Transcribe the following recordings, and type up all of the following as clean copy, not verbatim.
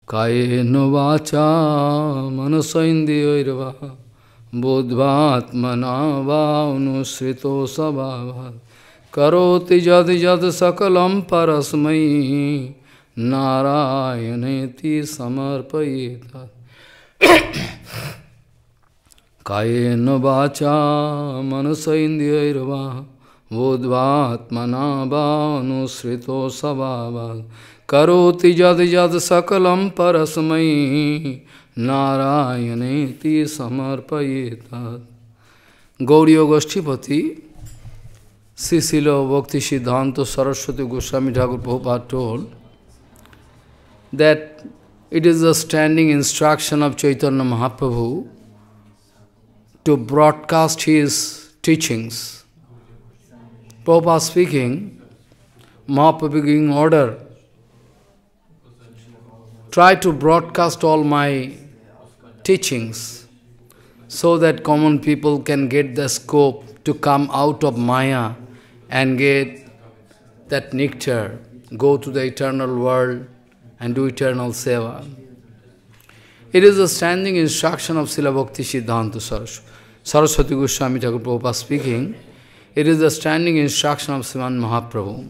Kayena vacha manasaindriyoirva bodhvatmana va anusrito sabhava karoti jad jad sakalam parasmai narayaneti samarpayeta Kayena vacha manasaindriyoirva bodhvatmana va anusrito sabhava Karoti jad jad sakalam parasmai narayaneti samarpayeta. Gauriya Goshtipati, Srila Bhakti Siddhanta Saraswati Goswami Thakur Prabhupada told that it is the standing instruction of Chaitanya Mahaprabhu to broadcast his teachings. Prabhupada speaking, Mahaprabhu giving order, try to broadcast all my teachings so that common people can get the scope to come out of Maya and get that nectar, go to the eternal world and do eternal seva. It is the standing instruction of Srila Bhakti Siddhanta Saraswati Goswami Thakur Prabhupada speaking. It is the standing instruction of Sriman Mahaprabhu.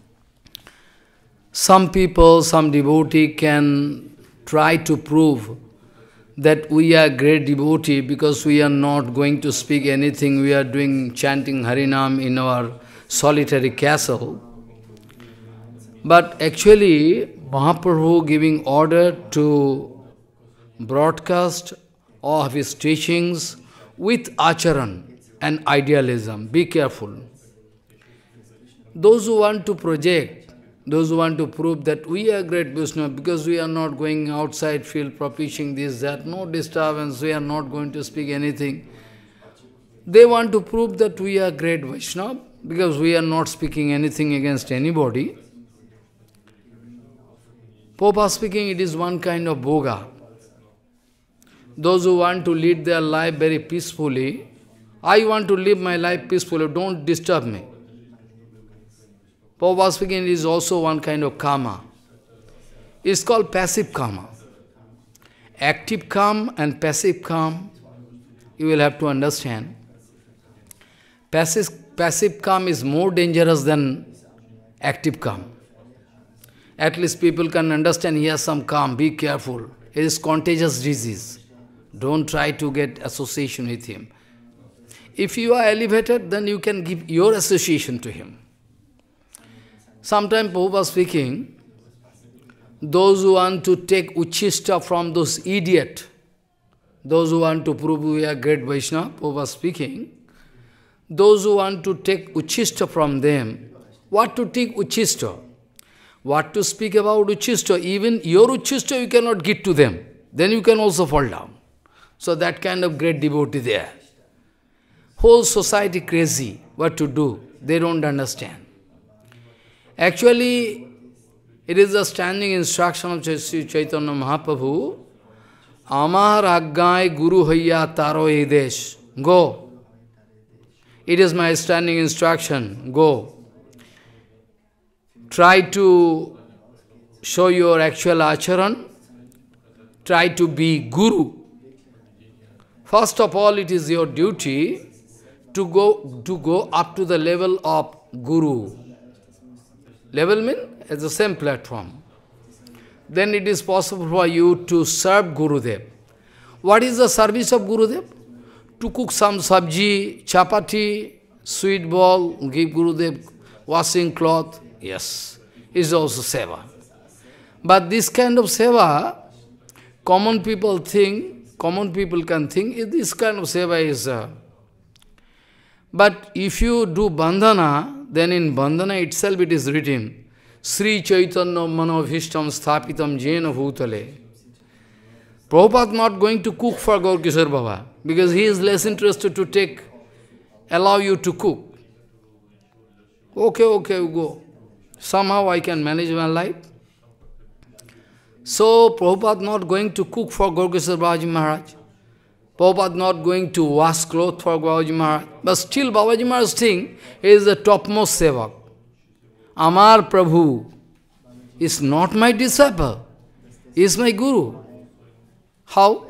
Some people, some devotee can try to prove that we are great devotee because we are not going to speak anything, we are doing chanting Harinam in our solitary castle. But actually, Mahaprabhu giving order to broadcast all of his teachings with Acharon and Idealism. Be careful. Those who want to project, those who want to prove that we are great Vaishnava because we are not going outside field propitiating this, that, no disturbance, we are not going to speak anything. They want to prove that we are great Vaishnava because we are not speaking anything against anybody. Prabhupada speaking, it is one kind of bhoga. Those who want to lead their life very peacefully, I want to live my life peacefully, don't disturb me. Prabhupada speaking is also one kind of karma. It's called passive karma. Active karma and passive karma, you will have to understand. Passive karma is more dangerous than active karma. At least people can understand, he has some karma, be careful. It is contagious disease. Don't try to get association with him. If you are elevated, then you can give your association to him. Sometimes Prabhupada speaking, those who want to take uchista from those idiots, those who want to prove we are great Vaishnava, Prabhupada speaking, those who want to take uchista from them, what to take uchista? What to speak about uchista? Even your uchista you cannot give to them. Then you can also fall down. So that kind of great devotee there. Whole society crazy, what to do? They don't understand. Actually, it is the standing instruction of Sri Chaitanya Mahaprabhu, Amar Aggai Guru Hayya Taro Edesh. Go. It is my standing instruction. Go. Try to show your actual acharan. Try to be Guru. First of all, it is your duty to go up to the level of Guru. Level means at the same platform. Then it is possible for you to serve Gurudev. What is the service of Gurudev? To cook some sabji, chapati, sweet ball, give Gurudev washing cloth. Yes, is also seva. But this kind of seva, common people can think, this kind of seva is... But if you do bandhana, then in bandhana itself it is written, Sri Chaitanya Manovishtam Sthapitam Jena Bhutale. Prabhupada not going to cook for Gaur Kishore Baba, because he is less interested to allow you to cook. Okay, go. Somehow I can manage my life. So Prabhupada not going to cook for Gaur Kishore Babaji Maharaj. Prabhupada not going to wash clothes for Babaji Maharaj. But still Babaji Maharaj thing is the topmost sevak. Amar Prabhu is not my disciple. He is my Guru. How?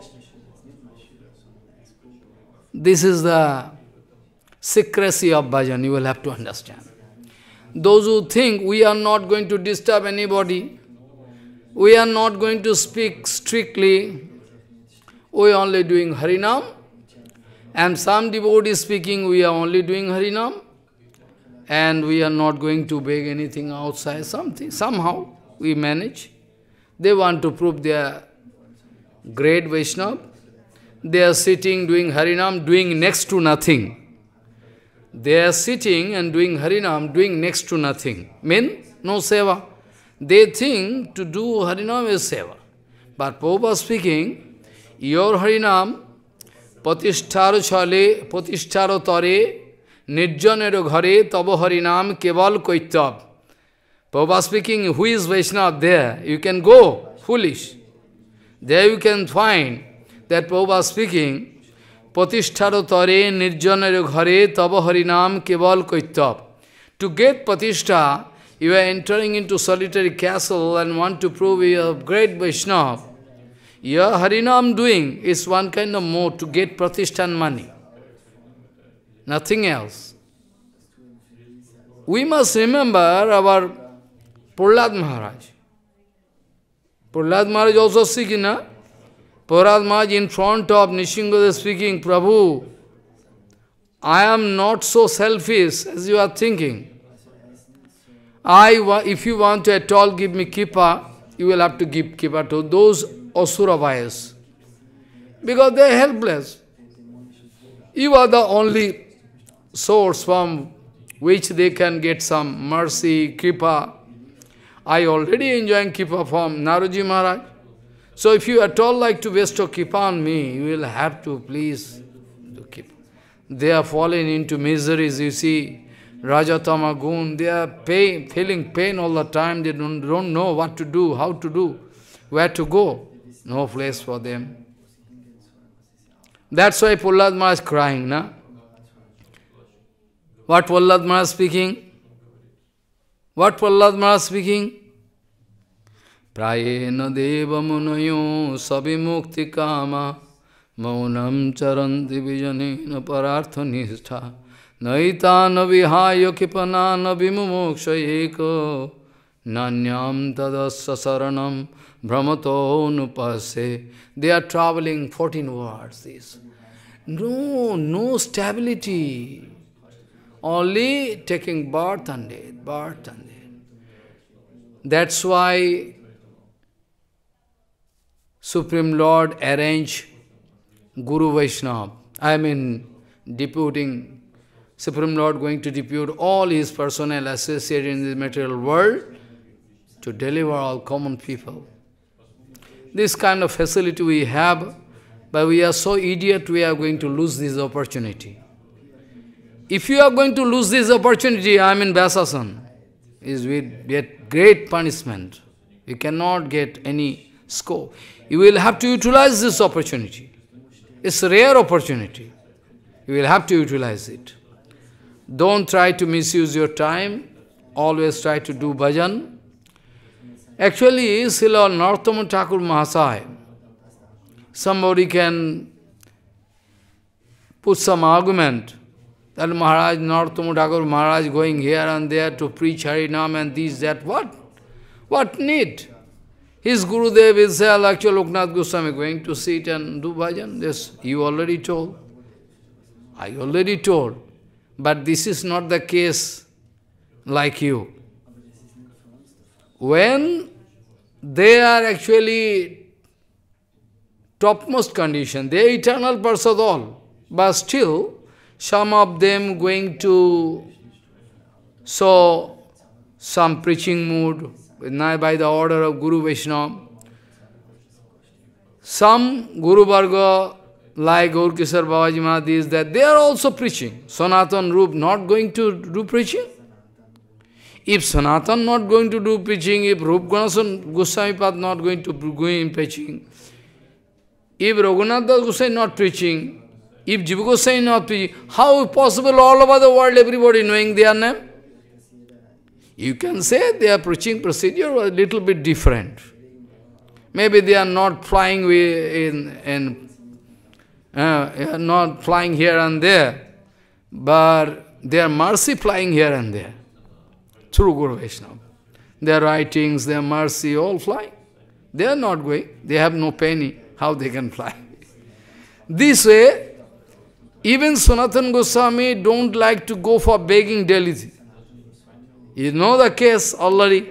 This is the secrecy of bhajan, you will have to understand. Those who think we are not going to disturb anybody, we are not going to speak strictly, we are only doing Harinam, and some devotees speaking, we are only doing Harinam, and we are not going to beg anything outside, something, somehow we manage. They want to prove they are great Vaishnava. They are sitting doing Harinam, doing next to nothing. They are sitting and doing Harinam, doing next to nothing. Mean, no seva. They think to do Harinam is seva. But Prabhupada speaking, your Harinam, patishtaro chale, patishtaro tare, nirjanero ghare, tabo Harinam, keval koitab. Prabhupada speaking, who is Vaishnava there? You can go, foolish. There you can find that Prabhupada speaking, patishtaro tare, nirjanero ghare, tabo Harinam, keval koitab. To get patishtha, you are entering into solitary castle and want to prove you are great Vaishnava. Your Harinam doing is one kind of mode to get pratishtha and money. Nothing else. We must remember our Prahlad Maharaj. Prahlad Maharaj also speaking, na? Prahlad Maharaj in front of Nishingadeva speaking, Prabhu, I am not so selfish as you are thinking. If you want to at all give me kippa, you will have to give kippa to those Asuravayas. Because they are helpless. You are the only source from which they can get some mercy, kippa. I already enjoying kippa from Naroji Maharaj. So if you at all like to bestow kippa on me, you will have to please do kippa. They are falling into miseries, you see. Rajatama Gun, they are feeling pain all the time, they don't know what to do, how to do, where to go. No place for them. That's why Prahlad Maharaj is crying, na? What Prahlad Maharaj speaking? What Prahlad Maharaj speaking? Prayena deva munayo sabimukti kama maunam charanti vijanena parartha nishtha naita navihaya kipana navimumuksha eko nanyam tadasya saranam brahmato nupase. They are traveling 14 words. This. No stability. Only taking birth and death, birth and death. That's why Supreme Lord arranged Guru Vaishnava. Deputing, Supreme Lord going to depute all his personnel associated in the material world to deliver all common people. This kind of facility we have, but we are so idiot, we are going to lose this opportunity. If you are going to lose this opportunity, Vyasasan, is with get great punishment. You cannot get any scope. You will have to utilize this opportunity. It's a rare opportunity. You will have to utilize it. Don't try to misuse your time. Always try to do bhajan. Actually, Srila Narottama Thakur Mahashai, somebody can put some argument that Maharaj, Narottama Thakur Maharaj going here and there to preach Harinam and this, that. What need? His Gurudev is actually Loknath Goswami going to sit and do bhajan. Yes, you already told. I already told. But this is not the case like you. When they are actually topmost condition, they are eternal Parsad all, but still some of them going to show some preaching mood by the order of Guru Vaishnava. Some Guru Varga, like Gaur Kishore Babaji Maharaj, is that they are also preaching. Sanatan Rup not going to do preaching. If Sanatan not going to do preaching, if Rup Ganasan Goswami Pad not going to go in preaching, if Raghunath Das Goswami not preaching, if Jiva Goswami not preaching, how is possible all over the world everybody knowing their name? You can say their preaching procedure was a little bit different. Maybe they are not flying not flying here and there, but their mercy flying here and there through Guru Vaishnava. Their writings, their mercy, all flying. They are not going. They have no penny. How they can fly? This way, even Sanatana Goswami don't like to go for begging daily. You know the case already.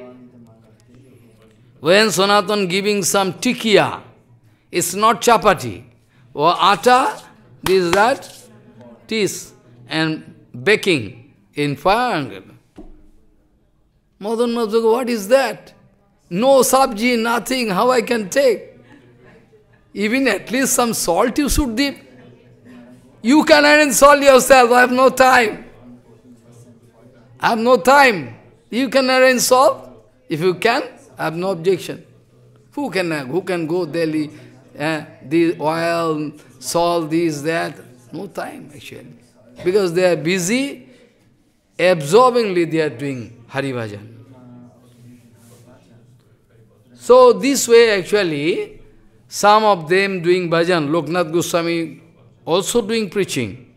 When Sanatana giving some tikya, it's not chapati. Or atta, this, that, tis, and baking in fire. Madan Mahaprabhu, what is that? No sabji, nothing, how I can take? Even at least some salt you should dip. You can arrange salt yourself, I have no time. I have no time. You can arrange salt. If you can, I have no objection. Who can go Delhi? The oil, salt, this, that. No time actually. Because they are busy, absorbingly they are doing Hari Bhajan. So this way actually, some of them doing bhajan, Loknath Goswami also doing preaching.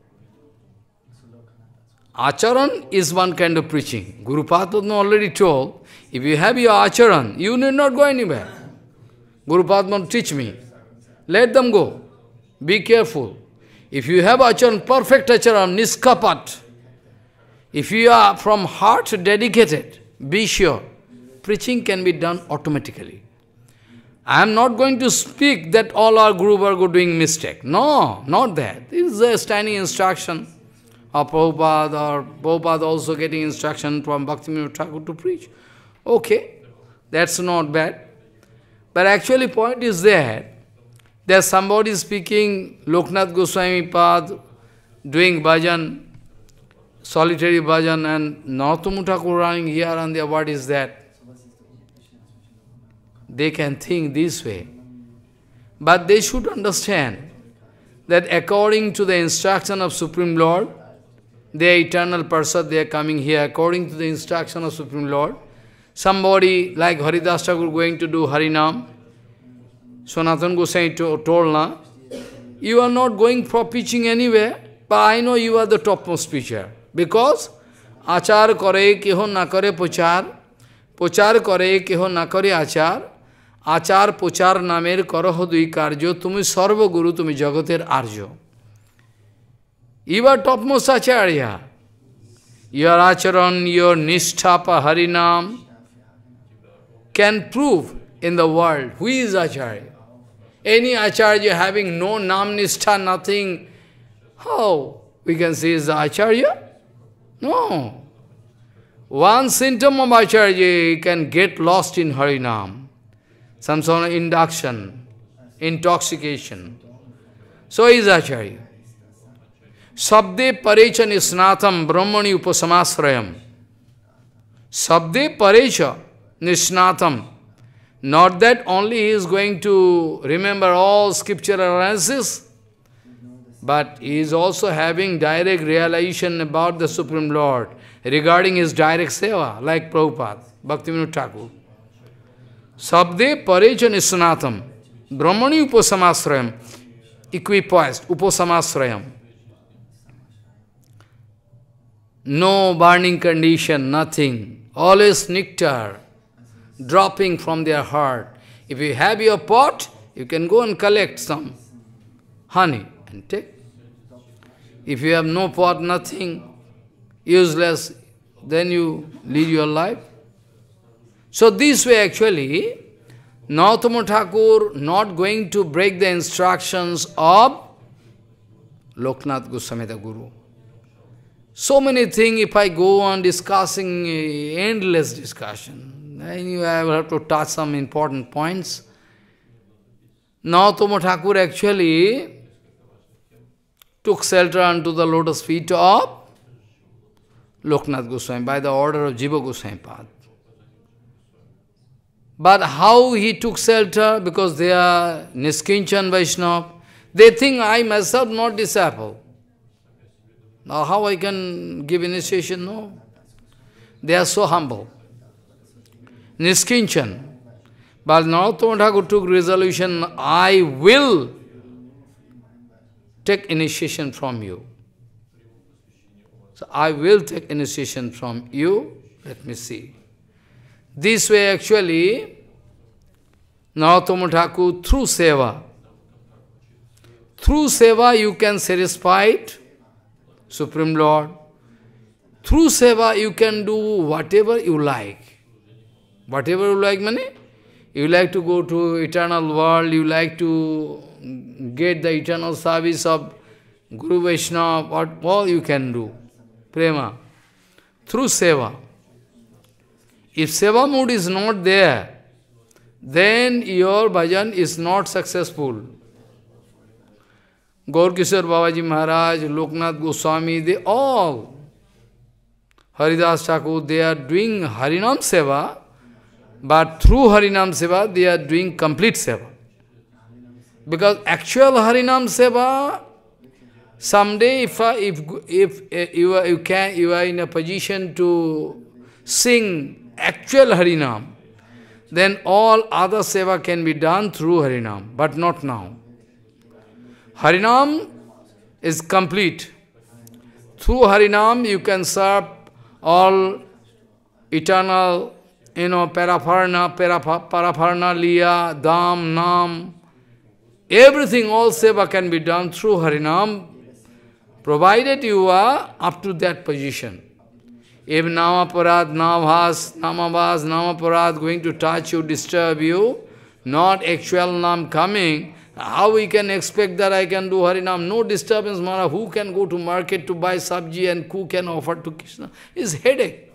Acharon is one kind of preaching. Guru Padma already told, if you have your acharan, you need not go anywhere. Guru Padma teach me. Let them go. Be careful. If you have acharan, perfect acharan, niskapat, if you are from heart dedicated, be sure, preaching can be done automatically. I am not going to speak that all our Guru Varga doing mistake. No, not that. This is a standing instruction of Prabhupada, or Prabhupada also getting instruction from Vinod Thakur to preach. Okay, that's not bad. But actually point is that somebody speaking Loknath Goswami Pad, doing bhajan, solitary bhajan, and Narottama Thakur running here and there, what is that? They can think this way. But they should understand that according to the instruction of Supreme Lord, they are eternal Parsad, they are coming here according to the instruction of Supreme Lord. Somebody like Haridas Thakur going to do Harinam, Sanatana Goswami told na, you are not going for preaching anywhere, but I know you are the topmost preacher. Because achar kare keho na kare puchar, puchar kare keho na kare achar, achar puchar namer karaho dui karjo, tumi sarva guru, tumi jagater arjo. You are topmost acharya. Your acharan, your nisthapa harinam can prove in the world who is acharya. Any acharya having no nam nistha, nothing, how we can say is the acharya? No. One symptom of acharya can get lost in harinam. Some sort of induction, intoxication. So is acharya. Sabde parecha nisnatham brahmani upasamasrayam. Sabde parecha nisnatham. Not that only he is going to remember all scriptural analysis, but he is also having direct realization about the Supreme Lord regarding his direct seva, like Prabhupada, Vinod Thakur. Sabde parecha nisnatham brahmani upasamasrayam. Equipoised, upasamasrayam. No burning condition, nothing. Always nectar dropping from their heart. If you have your pot, you can go and collect some honey and take. If you have no pot, nothing, useless, then you lead your life. So this way actually, Narottama Thakur not going to break the instructions of Loknath Goswami the Guru. So many things, if I go on discussing, endless discussion, then I will have to touch some important points. Narottama Thakur actually took shelter unto the lotus feet of Loknath Goswami by the order of Jiva Goswami Pad. But how he took shelter? Because they are Niskinchan Vaishnava. They think I myself not disciple. Now how I can give initiation? No. They are so humble. Niskinchan. But Narottama Thakur took resolution, I will take initiation from you. So I will take initiation from you. Let me see. This way actually, Narottama Thakur, through seva you can satisfy Supreme Lord. Through seva you can do whatever you like. Whatever you like, meaning, you like to go to eternal world, you like to get the eternal service of Guru Vaishnava, what all you can do. Prema. Through seva. If seva mood is not there, then your bhajan is not successful. Gaur Kishore Babaji Maharaj, Loknath Goswami, they all, Haridas Thakur, they are doing Harinam Seva, but through Harinam Seva, they are doing complete Seva. Because actual Harinam Seva, someday if you are in a position to sing actual Harinam, then all other Seva can be done through Harinam, but not now. Harinam is complete. Through Harinam you can serve all eternal, parapharnalia, dham, nam, everything, all seva can be done through Harinam, provided you are up to that position. If namaparad, namaparad going to touch you, disturb you, not actual nam coming, how we can expect that I can do Harinam? No disturbance, Maharaj. Who can go to market to buy sabji and who can offer to Krishna? It's headache.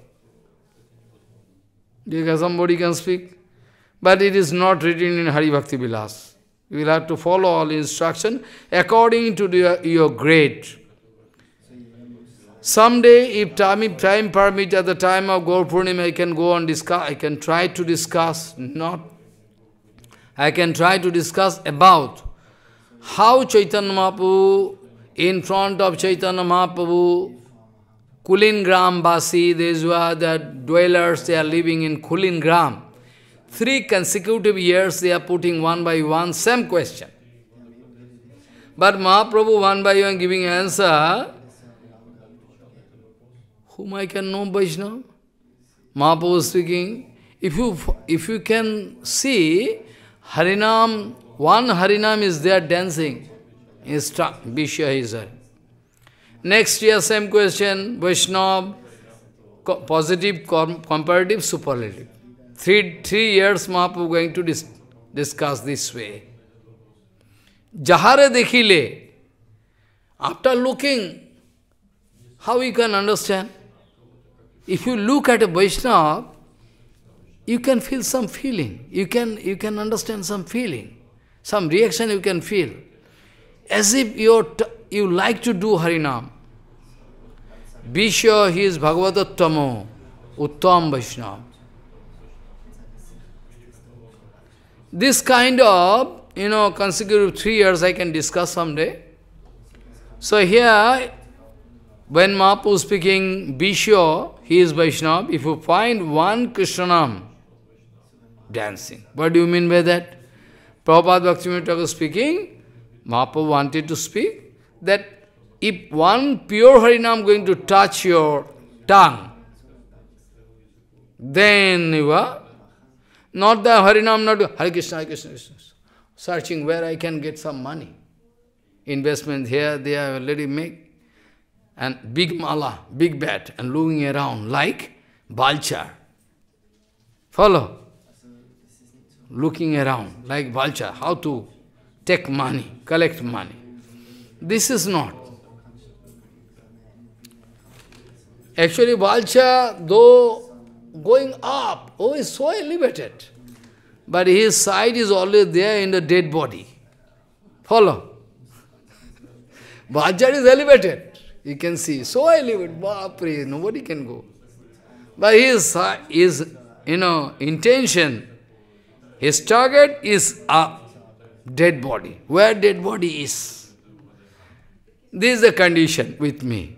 Because somebody can speak. But it is not written in Hari Bhakti Vilas. You will have to follow all instruction according to your grade. Someday, if time permit, at the time of Gaur Purnima, I can go and discuss, I can try to discuss about how Chaitanya Mahaprabhu, in front of Chaitanya Mahaprabhu, Kulingram Basi, these were the dwellers, they are living in Kulingram. 3 consecutive years they are putting one by one same question. But Mahaprabhu one by one giving answer, whom I can know Vaishnava? Mahaprabhu speaking, if you can see, Harinam, one Harinam is there dancing, is struck, Vishya is there. Next year, same question, Vaishnava, positive, comparative, superlative. 3 years Mahaprabhu going to discuss this way. Jahare dekhile, after looking, how you can understand? If you look at a Vaishnava, you can feel some feeling. You can understand some feeling. Some reaction you can feel. As if you like to do Harinam. Be sure he is Bhagavatattamo, Uttam Vaishnava. This kind of, consecutive 3 years I can discuss someday. So here, when Mahaprabhu speaking, be sure he is Vaishnava, if you find one Krishnanam dancing, what do you mean by that? Prabhupada Bhaktivinoda Thakur speaking, Mahaprabhu wanted to speak, that if one pure Harinam going to touch your tongue, then you are not the Harinam, not Hare Krishna, Hare Krishna, Krishna. Searching where I can get some money. Investment here, they are already make. And big mala, big bat, and looking around like vulture. Follow? Looking around like vulture, how to take money, collect money. This is not. Actually, vulture, though going up, is so elevated. But his side is always there in the dead body. Follow? Vulture is elevated. You can see, so elevated, Bapre, nobody can go. But his intention, his target is a dead body. Where dead body is. This is the condition with me.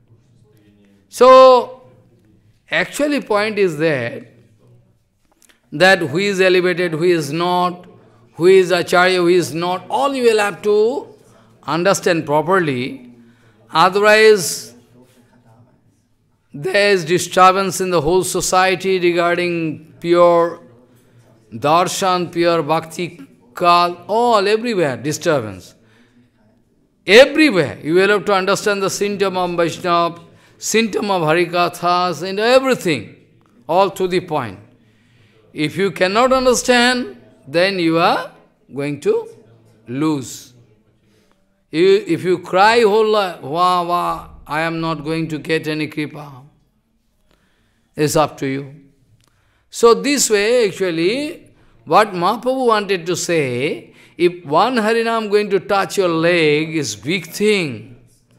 So, actually point is that that who is elevated, who is not, who is Acharya, who is not, all you will have to understand properly. Otherwise, there is disturbance in the whole society regarding pure Darshan, pure Bhakti, Kal, all everywhere, disturbance. Everywhere, you will have to understand the symptom of Vaishnava, symptom of Harikathas, and everything, all to the point. If you cannot understand, then you are going to lose. If you cry whole life, wah, wah, I am not going to get any kripa, it's up to you. So this way, actually, what Mahaprabhu wanted to say, if one Harinam going to touch your leg is big thing.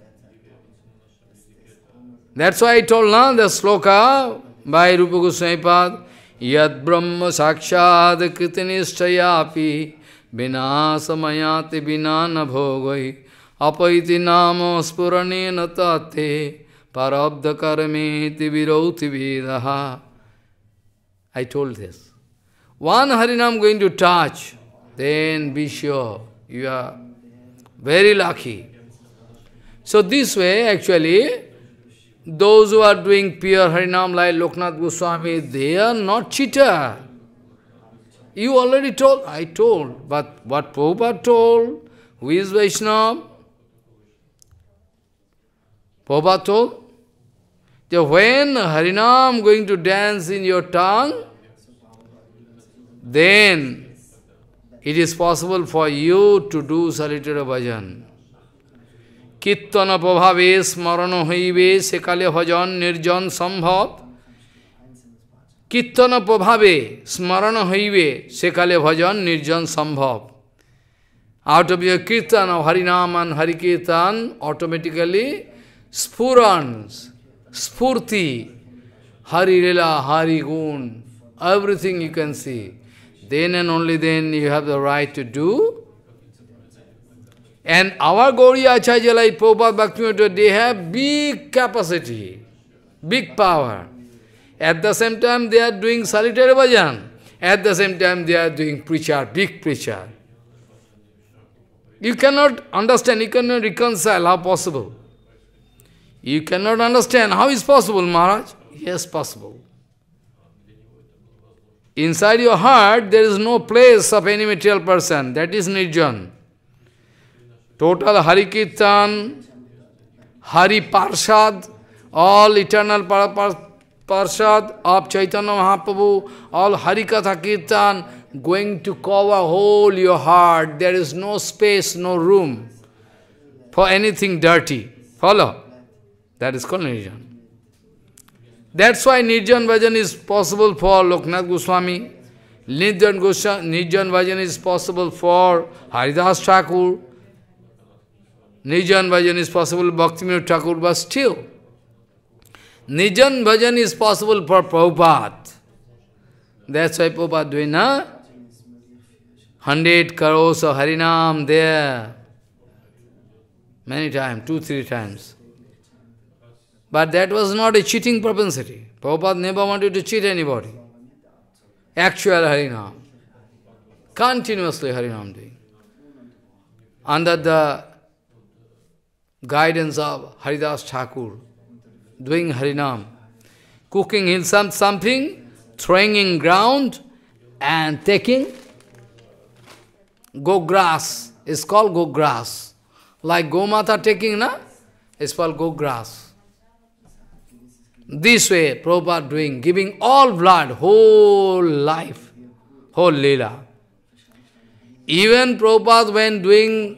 That's why I told now the sloka by Rupa Goswami Pad, Yad Brahma Sakshad Kritinishtayapi Bina Samayati Bina Nabhogoi Apaiti Namo Spurane Natate Parabdha Karame Tiviroti Vidaha. I told this. One Harinam going to touch, then be sure you are very lucky. So this way, actually, those who are doing pure Harinam like Loknath Goswami, they are not cheater. You already told, I told, but what Prabhupada told, who is Vaishnava? Prabhupada told, that when Harinam going to dance in your tongue, then it is possible for you to do solitary bhajan. Kirtana prabhave smarana haive sekale bhajan nirjan sambhav. Kirtana prabhave smarana haive sekale bhajan nirjan sambhav. Out of your kirtan of Harinam and Harikirtan, automatically spurans, spurti, Hari Lila, Hari Gun, everything you can see. Then and only then you have the right to do. And our Gauriya Acharya like Prabhupada Bhakti, they have big capacity, big power. At the same time they are doing solitary bhajan. At the same time they are doing preacher, big preacher. You cannot understand, you cannot reconcile, how possible? You cannot understand, how is possible, Maharaj? Yes, possible. Inside your heart, there is no place of any material person. That is Nirjan. Total Hari Kirtan, Hari Parshad, all eternal Parshad of Chaitanya Mahaprabhu, all Hari Katha Kirtan, going to cover whole your heart. There is no space, no room for anything dirty. Follow? That is called Nirjan. That's why Nirjan Bhajan is possible for Loknath Goswami. Nirjan Bhajan is possible for Haridas Thakur. Nirjan Bhajan is possible for Bhakti Thakur, but still, Nirjan Bhajan is possible for Prabhupada. That's why Prabhupada doing, 100 crores of Harinam there. Many times, 2-3 times. But that was not a cheating propensity. Prabhupada never wanted to cheat anybody. Actual Harinam. Continuously Harinam doing. Under the guidance of Haridas Thakur, doing Harinam. Cooking in something, throwing in ground, and taking go grass. It's called go grass. Like Gomata taking, na? It's called go grass. This way, Prabhupada doing, giving all blood, whole life, whole Leela. Even Prabhupada when doing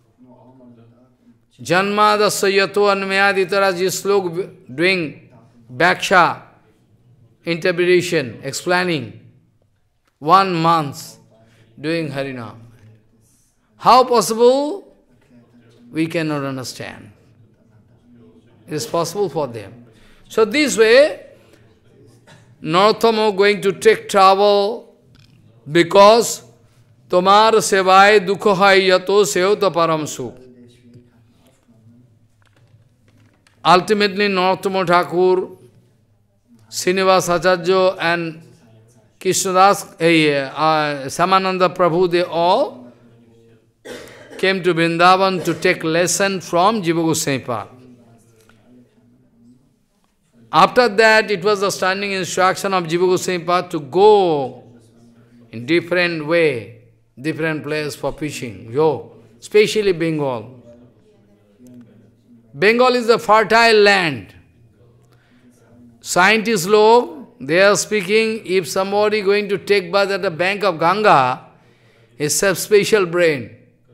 Janma Dasayato Anmayaditara Jislok, doing Bhaksha, interpretation, explaining, 1 month doing Harinam. How possible? We cannot understand. It is possible for them. So this way, Narottam going to take trouble because Tomar Sevai Dukha Hai Yato Sevta Param Sukh. Ultimately, Narottama Thakur, Srinivas Acharya and Krishnadas, Samananda Prabhu, they all came to Vrindavan to take lesson from Jiva Goswami Pad. After that, it was the standing instruction of Jiva Goswami Pad to go in different way, different place for preaching. Yo, especially Bengal. Bengal is a fertile land. Scientists log, they are speaking, if somebody going to take bath at the bank of Ganga, he has special brain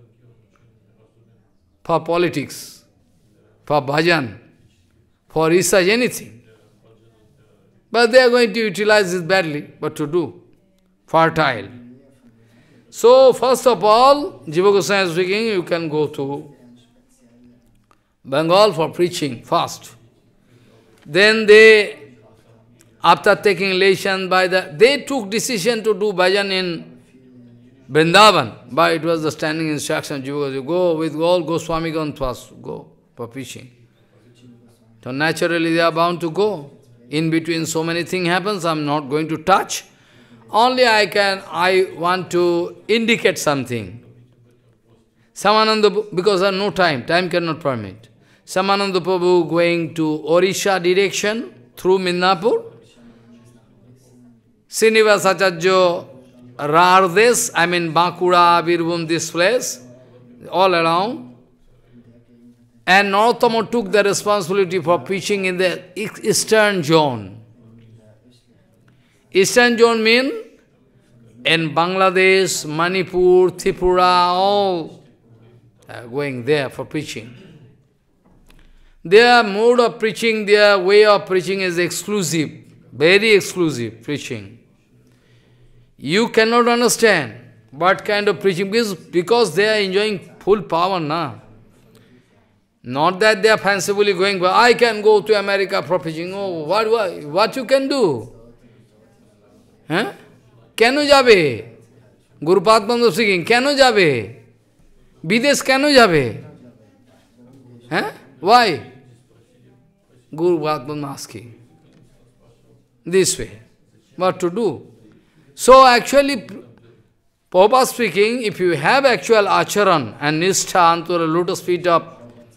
for politics, for bhajan, for research, anything. But they are going to utilize this badly, what to do? Fertile. So, first of all, Jiva Goswami is speaking, you can go to Bengal for preaching first. Then they, after taking lesson they took decision to do bhajan in Vrindavan, but it was the standing instruction of Jiva Goswami, go with all Goswami Granthas, go for preaching. So naturally they are bound to go. In between so many things happens, I am not going to touch. Only I want to indicate something. Samananda, because I have no time cannot permit. Samananda Prabhu going to Orissa direction through Midnapur. Srinivas Acharya Rardes, I mean Bankura, Birbhum, this place, all around. And Narottama took the responsibility for preaching in the eastern zone. Eastern zone means in Bangladesh, Manipur, Tripura, all going there for preaching. Their mode of preaching, their way of preaching is exclusive, very exclusive preaching. You cannot understand what kind of preaching, because they are enjoying full power now. Not that they are fancifully going, but I can go to America for preaching. Oh, what you can do? Huh? Keno jabe? Guru Padma speaking, keno jabe? Bidesh keno jabe? Huh? Why? Guru Varga asking. This way. What to do? So actually, Prabhupada speaking, if you have actual acharan and nishtha unto the lotus feet of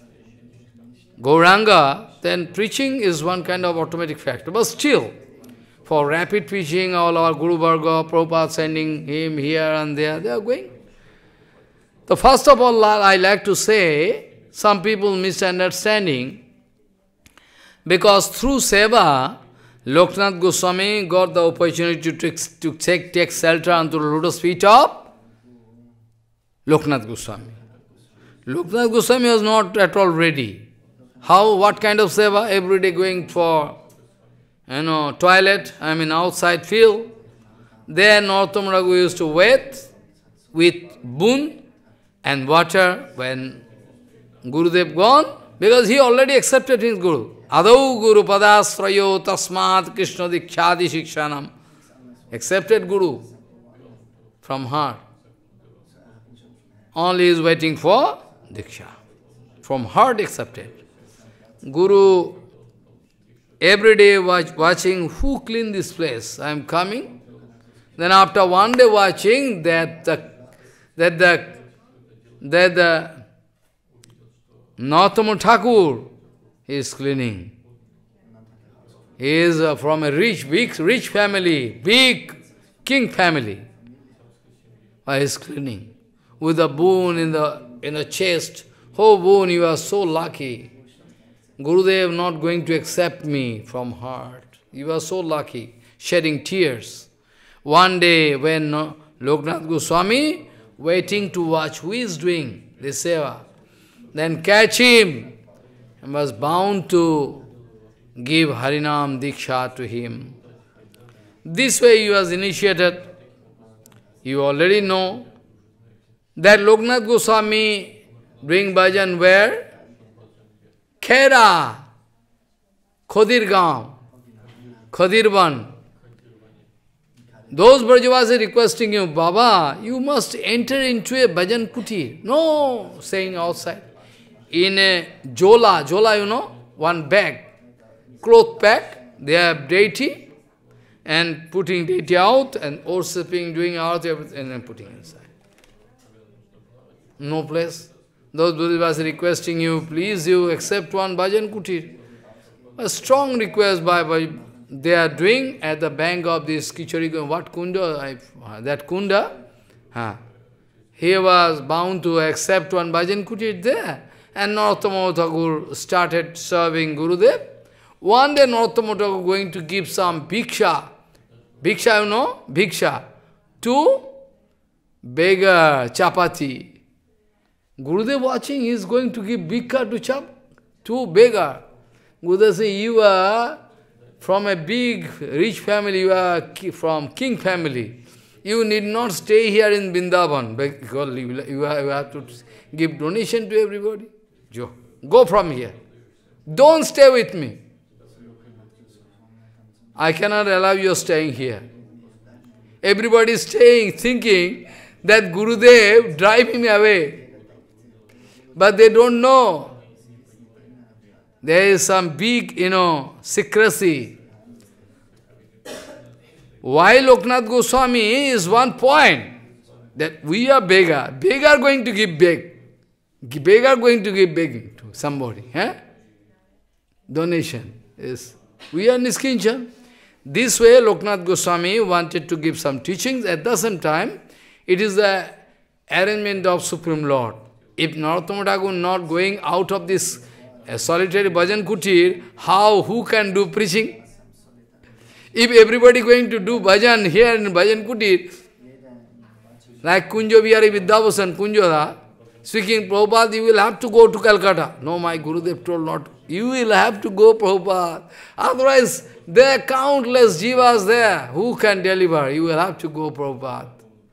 Gauranga, then preaching is one kind of automatic factor. But still, for rapid preaching, all our Guru Varga, Prabhupada sending him here and there, they are going. So first of all, I like to say, some people misunderstanding, because through Seva, Loknath Goswami got the opportunity to take shelter unto the lotus feet of Loknath Goswami. Loknath Goswami was not at all ready. How, what kind of Seva? Every day going for, toilet, outside field. There Narottam Raghu used to wait with boon and water when Gurudev gone, because he already accepted his Guru. Adau Guru Padasrayo Tasmat Krishna Dikhyadi Shikshanam. Accepted Guru from heart. Only is waiting for Diksha. From heart accepted. Guru every day watching who clean this place. I am coming. Then after one day watching that the Narottama Thakur is cleaning. He is from a rich family, big king family. He is cleaning. With a boon in the chest. Oh boon, you are so lucky. Gurudev not going to accept me from heart. You are so lucky. Shedding tears. One day when Loknath Goswami waiting to watch who is doing this seva, then catch him, and was bound to give Harinam Diksha to him. This way he was initiated. You already know that Loknath Goswami doing bhajan where? Khera, Khodirgaon, Khodirban. Those Brajavasi requesting you, Baba, you must enter into a bhajan kuti. No, saying outside. In a jola, one bag, cloth bag, they have deity. and putting it out, and worshipping, doing out everything, and then putting inside. No place. Those Bodhisattvas requesting you, please you accept one bhajan kutir. A strong request by they are doing at the bank of this Kichori, what kunda? That kunda, he was bound to accept one bhajan kutir there. And Narottama Thakur started serving Gurudev. One day Narottama Thakur going to give some bhiksha. Bhiksha, you know? Bhiksha. To beggar, chapati. Gurudev watching, he is going to give bhiksha to beggar. Gurudev says, you are from a big, rich family, you are from king family. You need not stay here in Vrindavan, because you have to give donation to everybody. Go from here. Don't stay with me. I cannot allow you staying here. Everybody is staying, thinking that Gurudev drive him away. But they don't know. There is some big, secrecy. Why Loknath Goswami is one point, that we are beggar. Beggar going to give beg. Beggar going to give begging to somebody. Donation. Yes. We are Niskinchan. This way Loknath Goswami wanted to give some teachings. At the same time, it is the arrangement of Supreme Lord. If Narottama Thakur not going out of this solitary bhajan kutir, who can do preaching? If everybody going to do bhajan here in bhajan kutir, like Kunjo Bihari Vidyabhusan, Kunjoda, speaking Prabhupada, you will have to go to Calcutta. No, my Gurudev told not. You will have to go, Prabhupada. Otherwise, there are countless jivas there. Who can deliver? You will have to go, Prabhupada.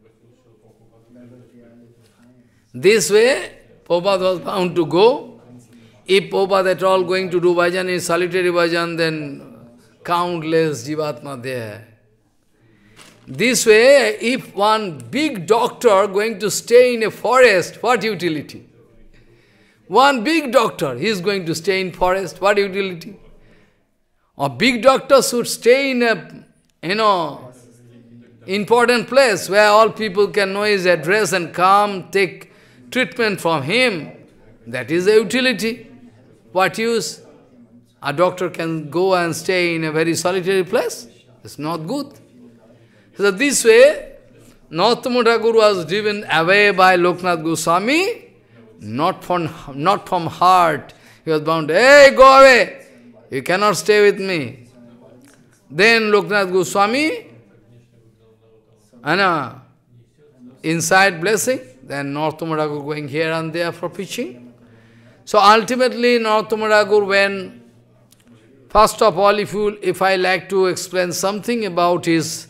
This way, Prabhupada was bound to go. If Prabhupada at all going to do bhajan in solitary bhajan, then countless jivatma there. This way, if one big doctor going to stay in a forest, what utility? One big doctor, he is going to stay in forest, what utility? A big doctor should stay in a, important place where all people can know his address and come take treatment from him. That is the utility. What use? A doctor can go and stay in a very solitary place. It's not good. So this way, Narottama Thakur was driven away by Loknath Goswami, not from heart. He was bound, hey, go away. You cannot stay with me. Then Loknath Goswami, inside blessing, then Narottama Thakur going here and there for preaching. So ultimately, Narottama Thakur, when, first of all, if I like to explain something about his,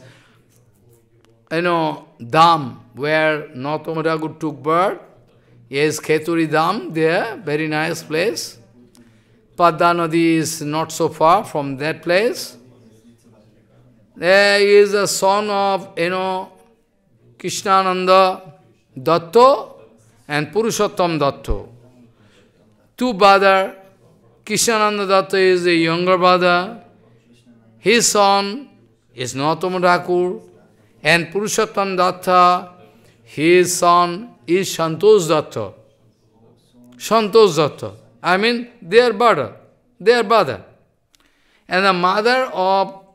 Dham, where Narottama Thakur took birth, yes, Kheturi Dham, there, very nice place. Padda Nadi is not so far from that place. There is a son of, Krishnananda Datta and Purushottam Datta. Two brothers. Krishnananda Datta is the younger brother. His son is Narottama Thakur. And Purushottam Datta, his son is Santosh Datta. Santosh Datta. I mean, their brother. And the mother of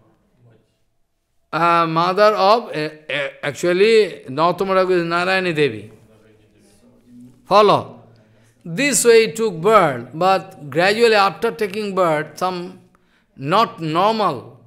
actually, Narottama Thakur is Narayani Devi. Follow. This way he took birth, but gradually after taking birth, some not normal,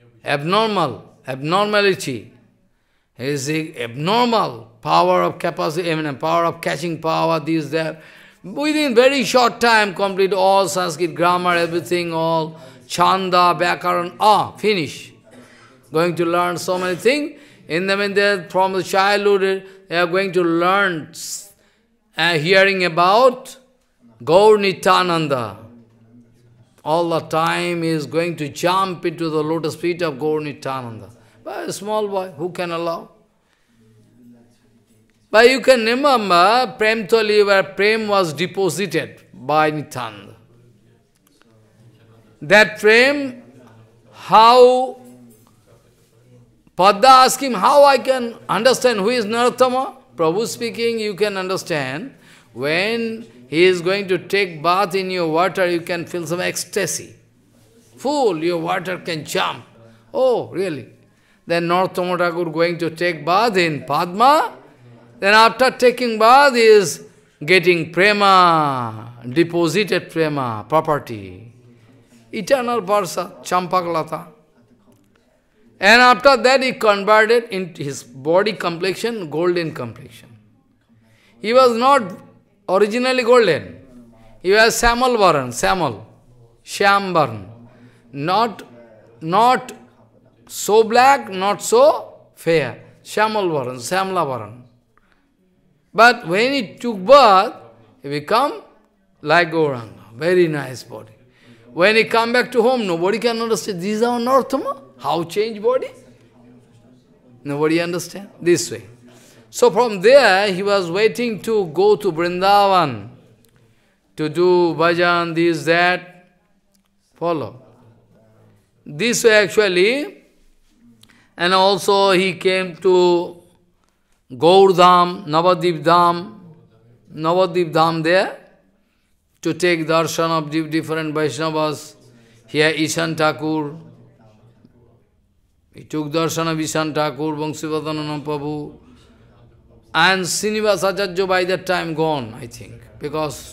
abnormality. Is the abnormal power of capacity, power of catching power, this, that. Within very short time, complete all Sanskrit grammar, everything, all Chanda, Vyakaran, finish. Going to learn so many things. In the from the childhood, they are going to learn, hearing about Gaur Nityananda. All the time is going to jump into the lotus feet of Gaur Nityananda. But a small boy, who can allow? But you can remember Prem Thali, where Prem was deposited by Nityananda. That Prem, how Padma asked him, how I can understand who is Narottama? Prabhu speaking, you can understand. When he is going to take bath in your water, you can feel some ecstasy. Full, your water can jump. Oh, really? Then Narottama Thakur going to take bath in Padma. Then after taking bath, he is getting prema, deposited prema, property. Eternal Varsa, Champaklata. And after that he converted in his body complexion, golden complexion. He was not originally golden. He was Samal Varan, Samal, Shyam Varan. Not so black, not so fair. Syamal Varan, Samla Varan. But when he took bath, he become like Gauranga. Very nice body. When he come back to home, nobody can understand. This is our Narottama. How change body? Nobody understand. This way. So from there, he was waiting to go to Vrindavan, to do bhajan, this, that. Follow. This way actually, and also he came to Gaur Dham, Navadip Dham there, to take darshan of different Vaishnavas. Here Ishan Thakur, he took darshan of Ishan Thakur, Vangsivadana Prabhu, and Srinivas Acharya by that time gone, I think, because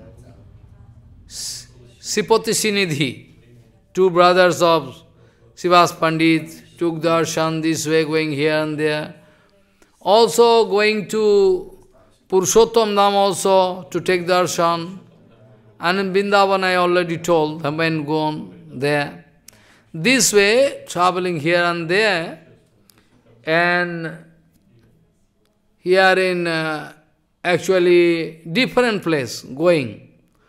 Sipati Sinidhi, two brothers of Sivas Pandit, took darshan this way, going here and there. Also going to Purushottam Dham also to take darshan. And in Vrindavan I already told, the men gone there. This way, traveling here and there, and here in actually different place, going.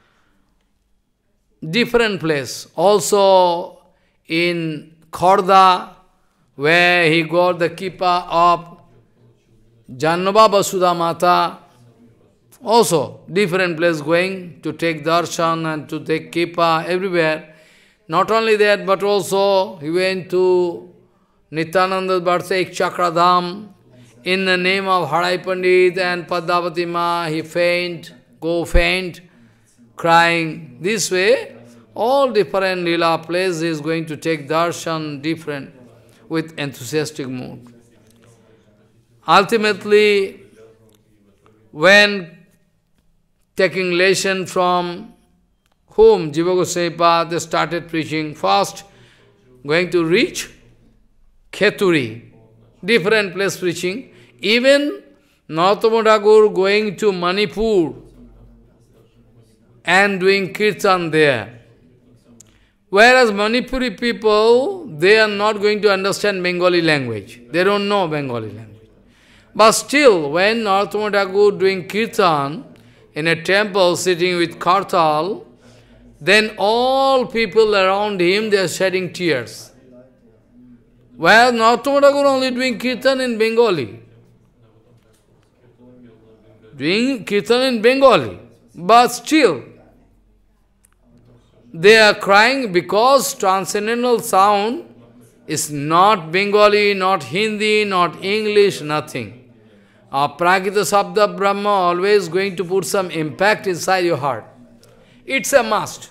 Different place. Also in Khorda, where he got the kippa of Jannava Vasudha Mata, also different place going to take darshan and to take kippa everywhere. Not only that, but also he went to Nityananda's birthday, Chakra Dham, in the name of Harai Pandit and Padmavati Ma, he go faint, crying. This way, all different lila places is going to take darshan different, with enthusiastic mood. Ultimately, when taking lesson from whom Jiva Goswami they started preaching, first going to reach Kheturi, different place preaching. Even Narottama Thakur going to Manipur and doing Kirtan there. Whereas Manipuri people, they are not going to understand Bengali language. They don't know Bengali language. But still, when Narottama Thakur doing Kirtan in a temple sitting with Kartal, then all people around him, they are shedding tears. Whereas Narottama Thakur only doing Kirtan in Bengali. Doing Kirtan in Bengali. But still, they are crying because transcendental sound is not Bengali, not Hindi, not English, nothing. Prakita Sabda Brahma always going to put some impact inside your heart. It's a must.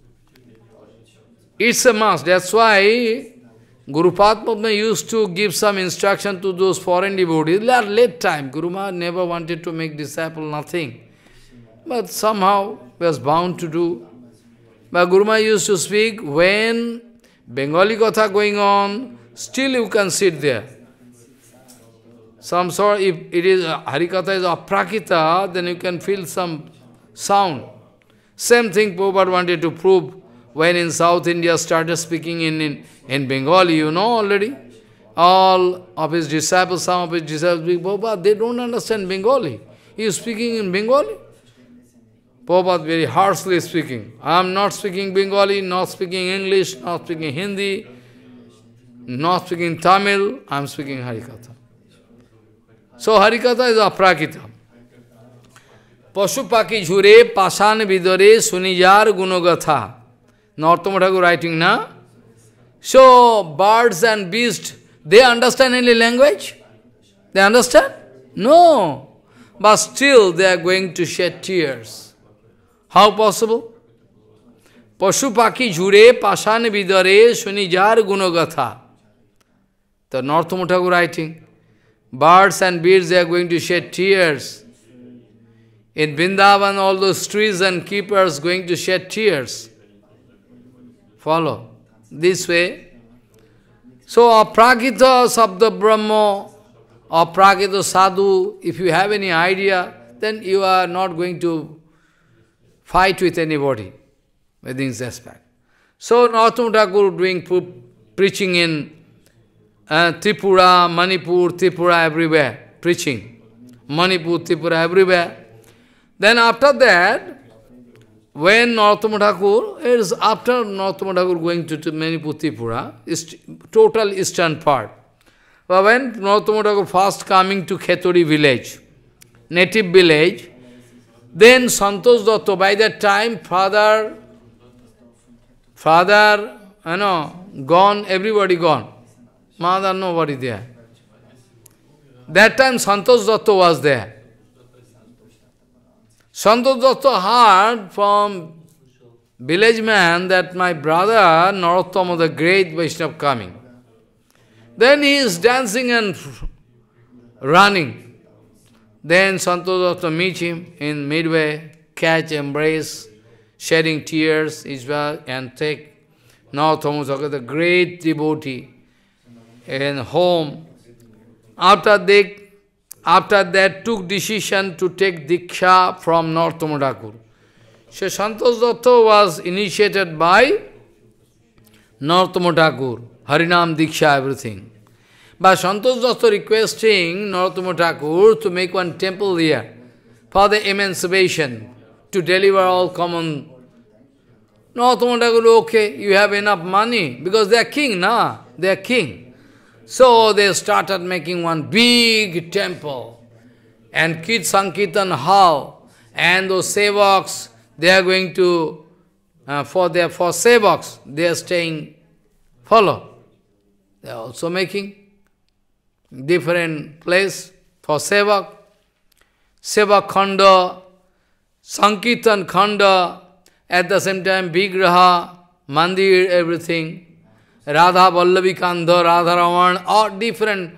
It's a must. That's why Guru Padma used to give some instruction to those foreign devotees. Late time, Guru Maharaj never wanted to make disciple, nothing. But somehow was bound to do. But Guru Maharaj used to speak, when Bengali Katha going on, still you can sit there. Some sort, if it is Harikatha is aprakita, then you can feel some sound. Same thing Prabhupada wanted to prove when in South India started speaking in Bengali, you know already. All of his disciples, some of his disciples speak Prabhupada, they don't understand Bengali. He is speaking in Bengali. Prabhupada very harshly speaking. I am not speaking Bengali, not speaking English, not speaking Hindi, not speaking Tamil, I am speaking Harikatha. So Harikatha is aprakita. Pasupaki jhure pasan vidore sunijar gunogatha. Narottama Thakur writing, na? So birds and beasts, They understand any language? They understand? No. But still they are going to shed tears. How possible? Pashupaki jhure pashan vidare sunijar gunagatha. The Narottama Thakur writing. Birds and beasts, they are going to shed tears. In Vrindavan, all those trees and keepers going to shed tears. Follow. This way. So, aprakita sabda brahma, aprakita sadhu, if you have any idea, then you are not going to fight with anybody within this aspect. So, Narottama Thakur doing preaching in Tripura, Manipur, Tripura, everywhere, preaching. Manipur, Tripura, everywhere. Then after that, when Narottama Thakur, it is after Narottama Thakur going to Manipur, Tripura, is total eastern part. But when Narottama Thakur first coming to Kheturi village, native village, then Santosh Datta, by that time, father, gone, everybody gone. Mother, nobody there. That time Santosh Datta was there. Santosh Datta heard from village man that my brother Narottama, the great Vaishnava, coming. Then he is dancing and running. Then Santosh Datta meet him in midway, catch, embrace, shedding tears, and take Narottama Thakur, the great devotee, in home. After that took decision to take Diksha from Narottama Thakur. So Santosh Datta was initiated by Narottama Thakur, Harinam Diksha, everything. But Santosh Datta requesting Narottama Thakur to make one temple here for the emancipation, to deliver all common. Narottama Thakur, okay, you have enough money, because they are king, na? They are king. So they started making one big temple, and Sankirtan hall, and those sevaks, they are going to, for sevaks, they are staying, follow. They are also making different place for sevak, sevak khanda, Sankirtan khanda, at the same time Vigraha, Mandir, everything. Radha Vallavi Kandha, Radha Raman, all different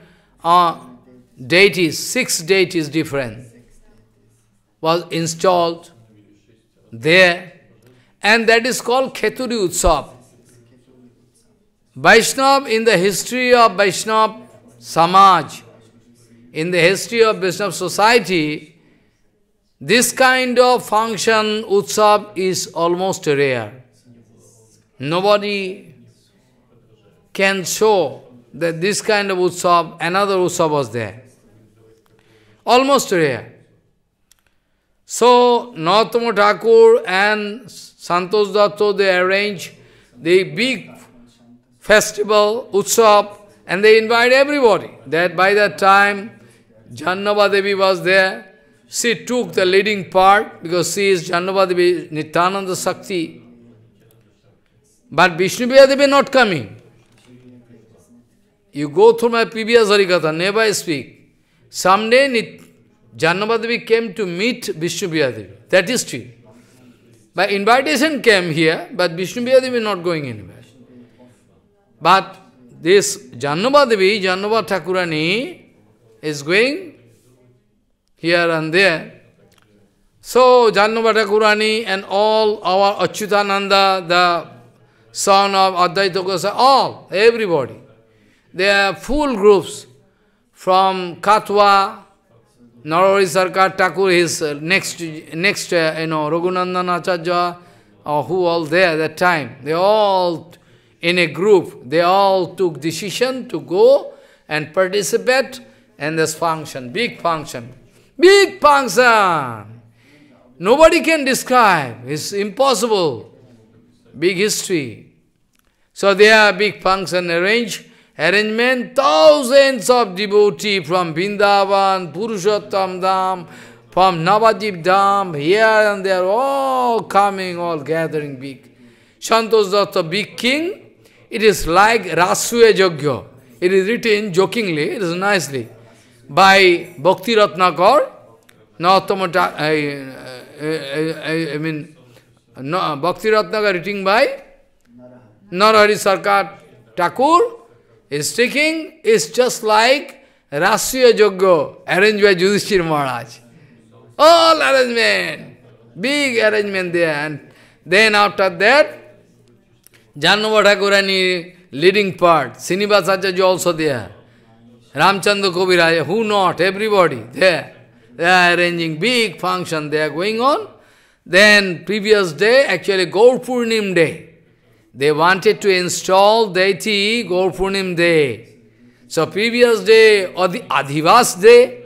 deities, 6 deities different, was installed there. And that is called Kheturi Utsav. Vaishnava, in the history of Vaishnava Samaj, in the history of Vaishnava society, this kind of function, Utsav, is almost rare. Nobody can show that this kind of Utsav, another Utsav was there. Almost rare. So, Narottama Thakur and Santosh Datta, they arrange the big festival, Utsav, and they invite everybody. That by that time, Jannava Devi was there. She took the leading part, because she is Jannava Devi, Nityananda Sakti. But Vishnupriya Devi not coming. You go through my previous Harikatha, never I speak. Someday Jannava Devi came to meet Vishnupriya Devi. That is true. By invitation came here, but Vishnupriya Devi not going anywhere. But this Jannava Devi, Jannava Thakurani, is going here and there. So Jannava Thakurani and all our Achyutananda, the son of Advaita Goswami, all, everybody. They are full groups from Katha, Narori Sarkar Thakur, his next Raghunandan Acharya, who all there at that time. They all in a group, they all took decision to go and participate in this function, big function. Big function! Nobody can describe, it's impossible. Big history. So there are big function arrangement, thousands of devotees from Vrindavan, Purushottam Dham, from Navadip Dham, here and there, all coming, all gathering big. Santosh Datta, big king, it is like Rasuya Yajna. It is written jokingly, it is nicely, by Bhakti Ratnakar, Narottama Bhakti Ratnakar written by Narahari Sarkar Thakur is speaking, is just like Rashtriya Yajna arranged by Yudhishthira Maharaj. All arrangement, big arrangement there. And then after that, Jannava Thakurani leading part, Srinivasacharya also there. Ramchandra Kaviraj, who not, everybody there. They are arranging big function, they are going on. Then previous day, actually Gaur Purnim day, they wanted to install deity Gaur Purnim day. So previous day, or the Adhivas day,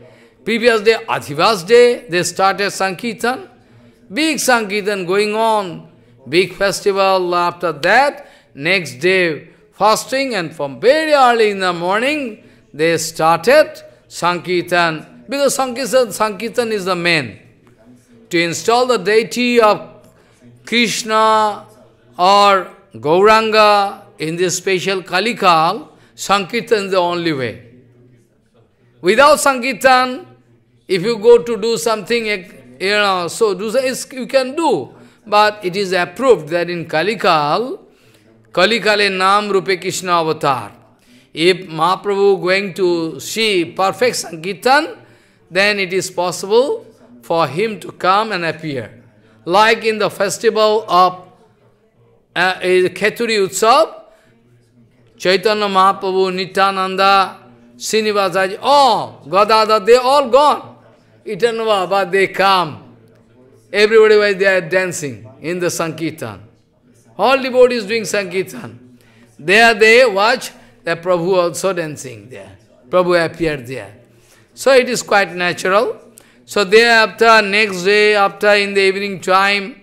they started Sankirtan. Big Sankirtan going on, big festival. After that, next day fasting, and from very early in the morning, they started Sankirtan. Because Sankirtan is the main. To install the deity of Krishna or Gauranga in this special Kalikal, Sankirtan is the only way. Without Sankirtan, if you go to do something, you can do. But it is approved that in Kalikal Nam Rupe Krishna Avatar. If Mahaprabhu going to see perfect Sankirtan, then it is possible for him to come and appear. Like in the festival of Kheturi Utsav, Chaitanya Mahaprabhu, Nityananda, Srinivasacharya, all, Gadadhar, they all gone. Eternal Baba, they come. Everybody was there dancing in the Sankirtan. All devotees doing Sankirtan. There they watch the Prabhu also dancing there. Prabhu appeared there. So it is quite natural. So thereafter, next day, after in the evening time,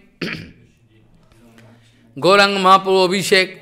Gauranga Mahaprabhu Abhishek,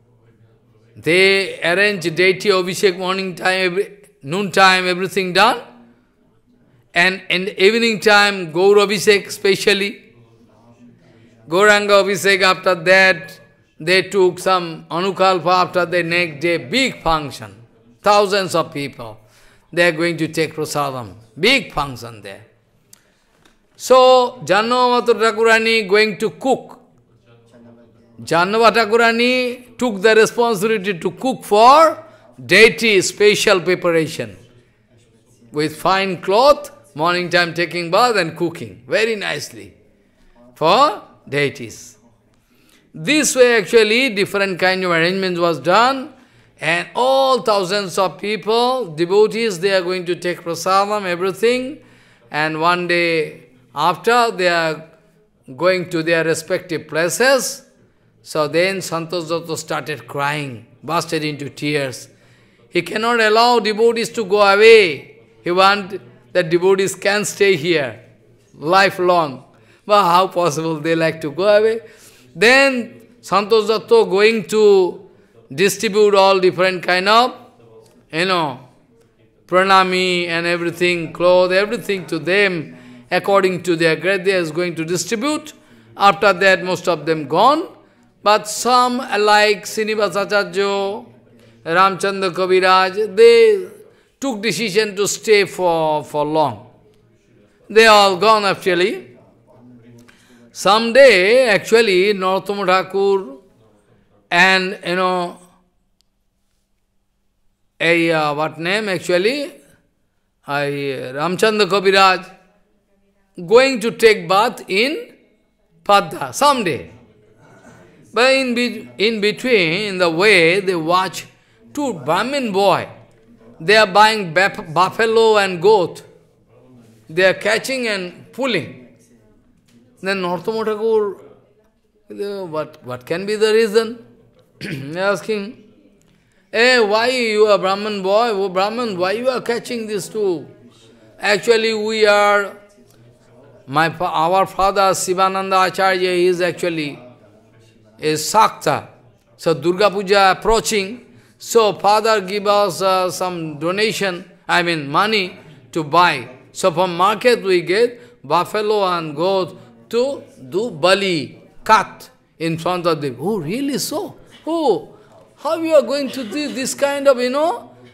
they arrange deity Abhishek morning time, noon time, everything done. And in the evening time, Gaur Abhishek specially. Gauranga Abhishek, after that, they took some Anukalpa after the next day, big function. Thousands of people. They are going to take prasadam. Big function there. So, Jannava Thakurani going to cook. Jannava Thakurani took the responsibility to cook for deity special preparation. With fine cloth, morning time taking bath and cooking. Very nicely. For deities. This way actually different kind of arrangements was done. And all thousands of people, devotees, they are going to take prasadam, everything. And one day after they are going to their respective places. So then Santosh Datta started crying, bursted into tears. He cannot allow devotees to go away. He wants that devotees can stay here, lifelong. But how possible they like to go away? Then Santosh Datta going to distribute all different kind of, pranami and everything, clothes, everything to them, according to their grade, they is going to distribute. After that, most of them gone. But some, like Srinivasacharya, Ramchandra Kaviraj, they took decision to stay for long. They all gone actually. Someday, actually, Narottama Thakur and, what name actually? Ramchandra Kaviraj, going to take bath in Padma someday. But in between, in the way, they watch two Brahmin boy. They are buying buffalo and goat. They are catching and pulling. Then Narottama Thakur, what can be the reason? They are asking, hey, why you are Brahman boy? Oh, Brahman, why you are catching these two? Actually, we are, our father Sivananda Acharya is actually Sakta. So Durga Puja approaching. So father give us some donation, money to buy. So from market we get buffalo and goat to do bali, cut in front of them. Oh, really so? Oh, how you are going to do this kind of,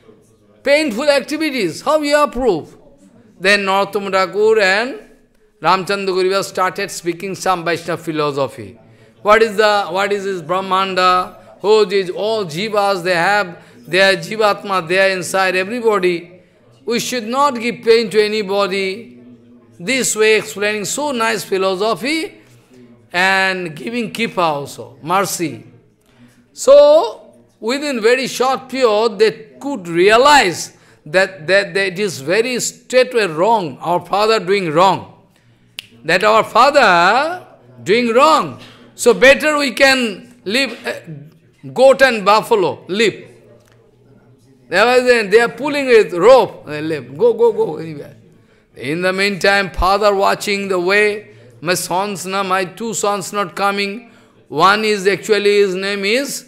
painful activities. How you approve? Then Narottama Thakur and Ramchandra Guriva started speaking some Vaishnava philosophy. What is this Brahmanda? Oh, these all jivas they have, they are jivatma, they are inside everybody. We should not give pain to anybody. This way explaining so nice philosophy and giving kippa also, mercy. So, within very short period, they could realize that it is very straightway wrong, our father doing wrong. That our father doing wrong. So better we can leave goat and buffalo, leave. They are pulling with rope, they leave. Go, anywhere. In the meantime, father watching the way, my two sons not coming. One is actually, his name is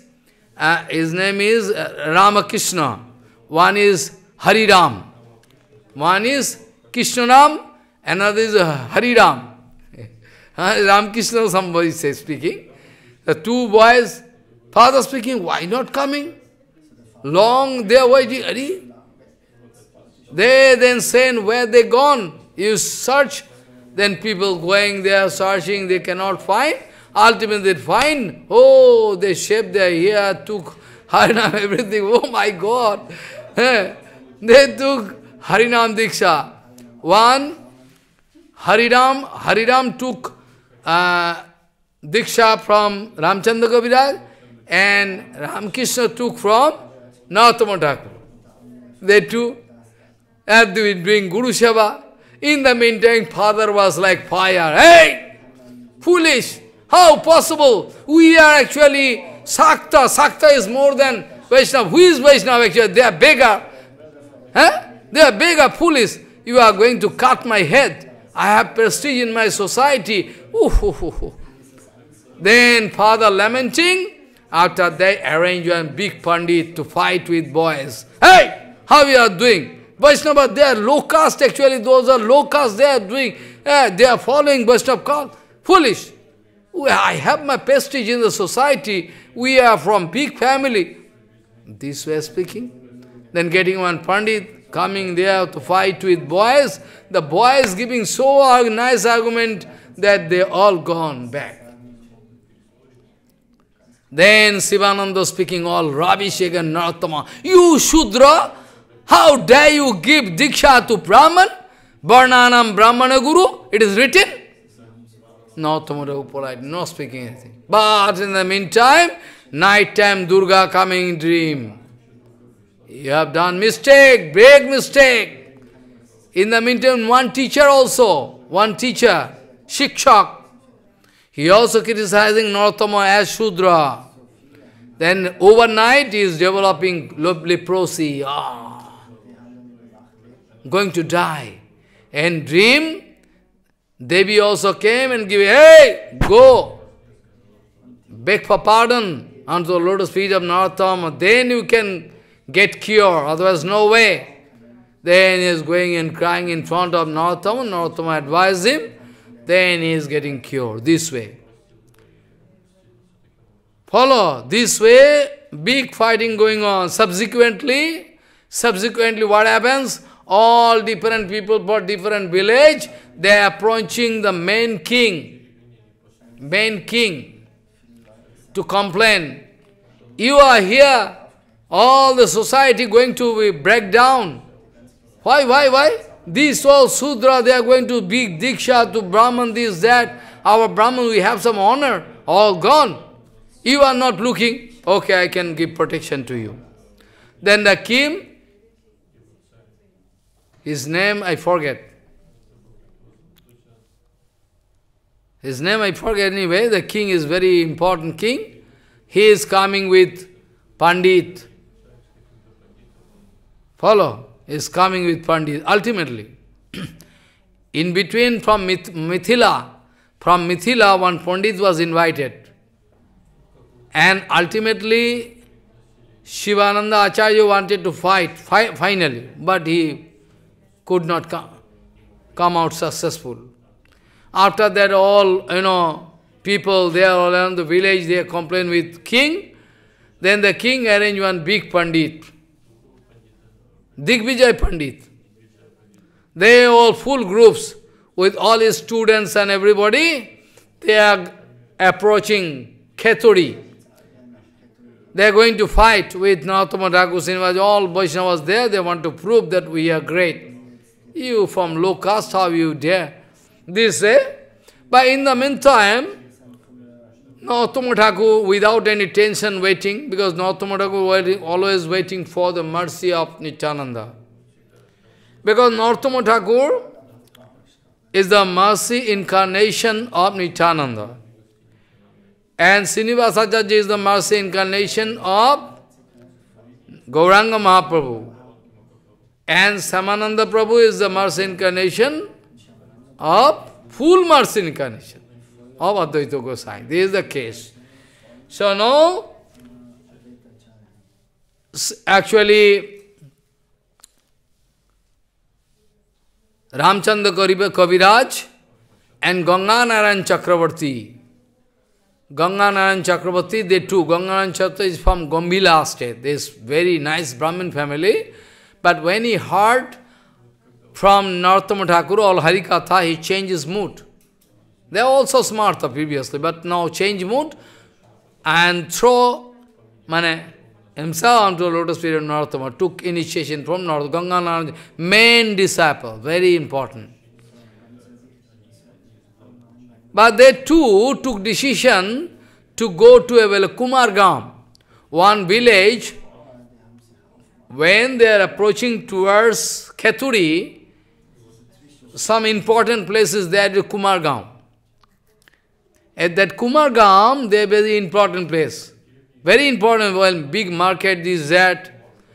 Ramakrishna. One is Hariram. One is Krishnaram, another is Hariram. Ramakrishna, somebody says, speaking. The two boys, father speaking, why not coming? Long they are waiting. They then say, where they gone? You search, then people going there searching, they cannot find. Ultimately they find, oh, they shaved their hair, took Harinam, everything. Oh my God. They took Harinam Diksha. One, Hariram took Diksha from Ramchandra Kaviraj and Ramakrishna took from Narottama Thakur. They two are doing Guru Seva. In the meantime, father was like fire. Hey! Foolish! How possible? We are actually Sakta. Sakta is more than Vaishnava. Who is Vaishnava actually? They are beggar. Huh? They are beggar, foolish. You are going to cut my head. I have prestige in my society. Then father lamenting. After they arrange one big pandit to fight with boys. Hey! How you are doing? Vaishnava, they are low caste actually. Those are low caste they are doing. They are following Vaishnava caste. Foolish. I have my prestige in the society. We are from big family. This way speaking. Then getting one pandit coming there to fight with boys. The boys giving so nice argument that they all gone back. Then Sivananda speaking all rubbish again, Narottama. You Shudra, how dare you give Diksha to Brahman? Varnanam Brahmana Guru, it is written. Narottama polite, not speaking anything. But in the meantime, night time Durga coming in dream. You have done mistake, big mistake. In the meantime, one teacher, Shikshak, he also criticizing Narottama as Shudra. Then overnight he is developing leprosy. Going to die. And dream, Devi also came and gave, hey, go. Beg for pardon unto the lotus feet of Narottama. Then you can get cure, otherwise no way. Then he is going and crying in front of Narottama. Narottama advised him. Then he is getting cured, this way. Follow, this way, big fighting going on. Subsequently what happens? All different people for different village, they are approaching the main king to complain. You are here, all the society going to break down. Why? These all Sudra, they are going to be Diksha to Brahman, this, that. Our Brahman, we have some honor, all gone. You are not looking, okay, I can give protection to you. Then the king, his name I forget. Anyway, the king is very important king. He is coming with Pandit. Follow? He is coming with Pandit. Ultimately, in between from Mithila, one Pandit was invited. And ultimately, Shivananda Acharya wanted to fight finally, but he could not come out successful. After that, all, people, they are all around the village, they complain with king. Then the king arranged one big Pandit. Digvijay Pandit. They all full groups with all his students and everybody. They are approaching Kheturi. They are going to fight with Narottama Thakur, Srinivas, all Vaishnavas there. They want to prove that we are great. You from low caste, how you dare? This say. But in the meantime, Narottama Thakur, without any tension, waiting, because Narottama Thakur was always waiting for the mercy of Nityananda. Because Narottama Thakur is the mercy incarnation of Nityananda. And Srinivasa Acharya is the mercy incarnation of Gauranga Mahaprabhu. And Samananda Prabhu is the mercy incarnation of, full mercy incarnation of Advaita Gosai. This is the case. So now, actually, Ramchandra Kaviraj and Ganga Narayan Chakravarti. Ganga Narayan Chakravarti, they too. Ganga Narayan Chakravarti is from Gambhila state. This very nice Brahmin family. But when he heard from Narottama Thakur or Harikatha, he changed his mood. They are also smart previously, but now change mood and throw himself onto the lotus feet of Narottama, took initiation from Narottama, Ganga Narayan, main disciple, very important. But they too took decision to go to a Kumargam, one village. When they are approaching towards Kheturi, some important places there is Kumargam. At that Kumargam, they are very important place. Very important, well, big market, this, that.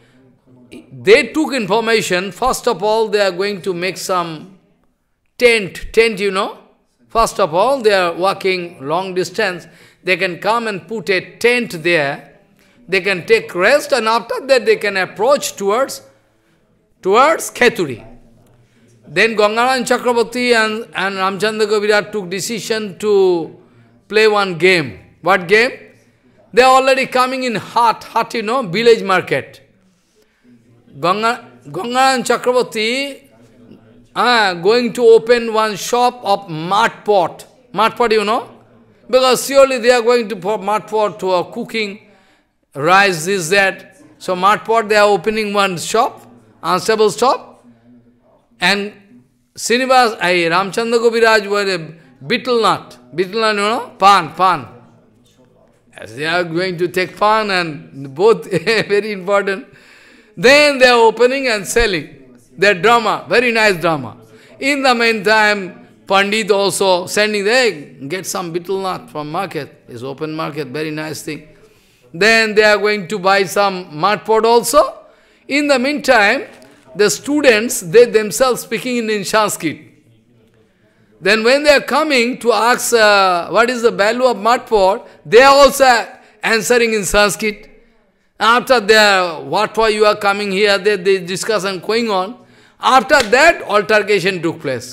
They took information, first of all, they are going to make some tent, you know. First of all, they are walking long distance. They can come and put a tent there. They can take rest, and after that they can approach towards Kheturi. Then Ganganaran Chakravarti and Ramchandra Kaviraj took decision to play one game. What game? They are already coming in hut, you know, village market. Ganganaran Chakravarti going to open one shop of mud pot. Mud pot, you know? Because surely they are going to put mud pot to cooking rice, this, that. So mud pot, they are opening one shop, unstable shop. And Ramchandra Kaviraj were a betel nut, you know, pan. As they are going to take pan, and both very important. Then they are opening and selling their drama, very nice drama. In the meantime, Pandit also sending, hey, get some betel nut from market. It's open market, very nice thing. Then they are going to buy some mud pot also. In the meantime, the students, they themselves speaking in Sanskrit. Then when they are coming to ask what is the value of mud pot, they are also answering in Sanskrit. After that, what for you are coming here, they discussion going on. After that, altercation took place.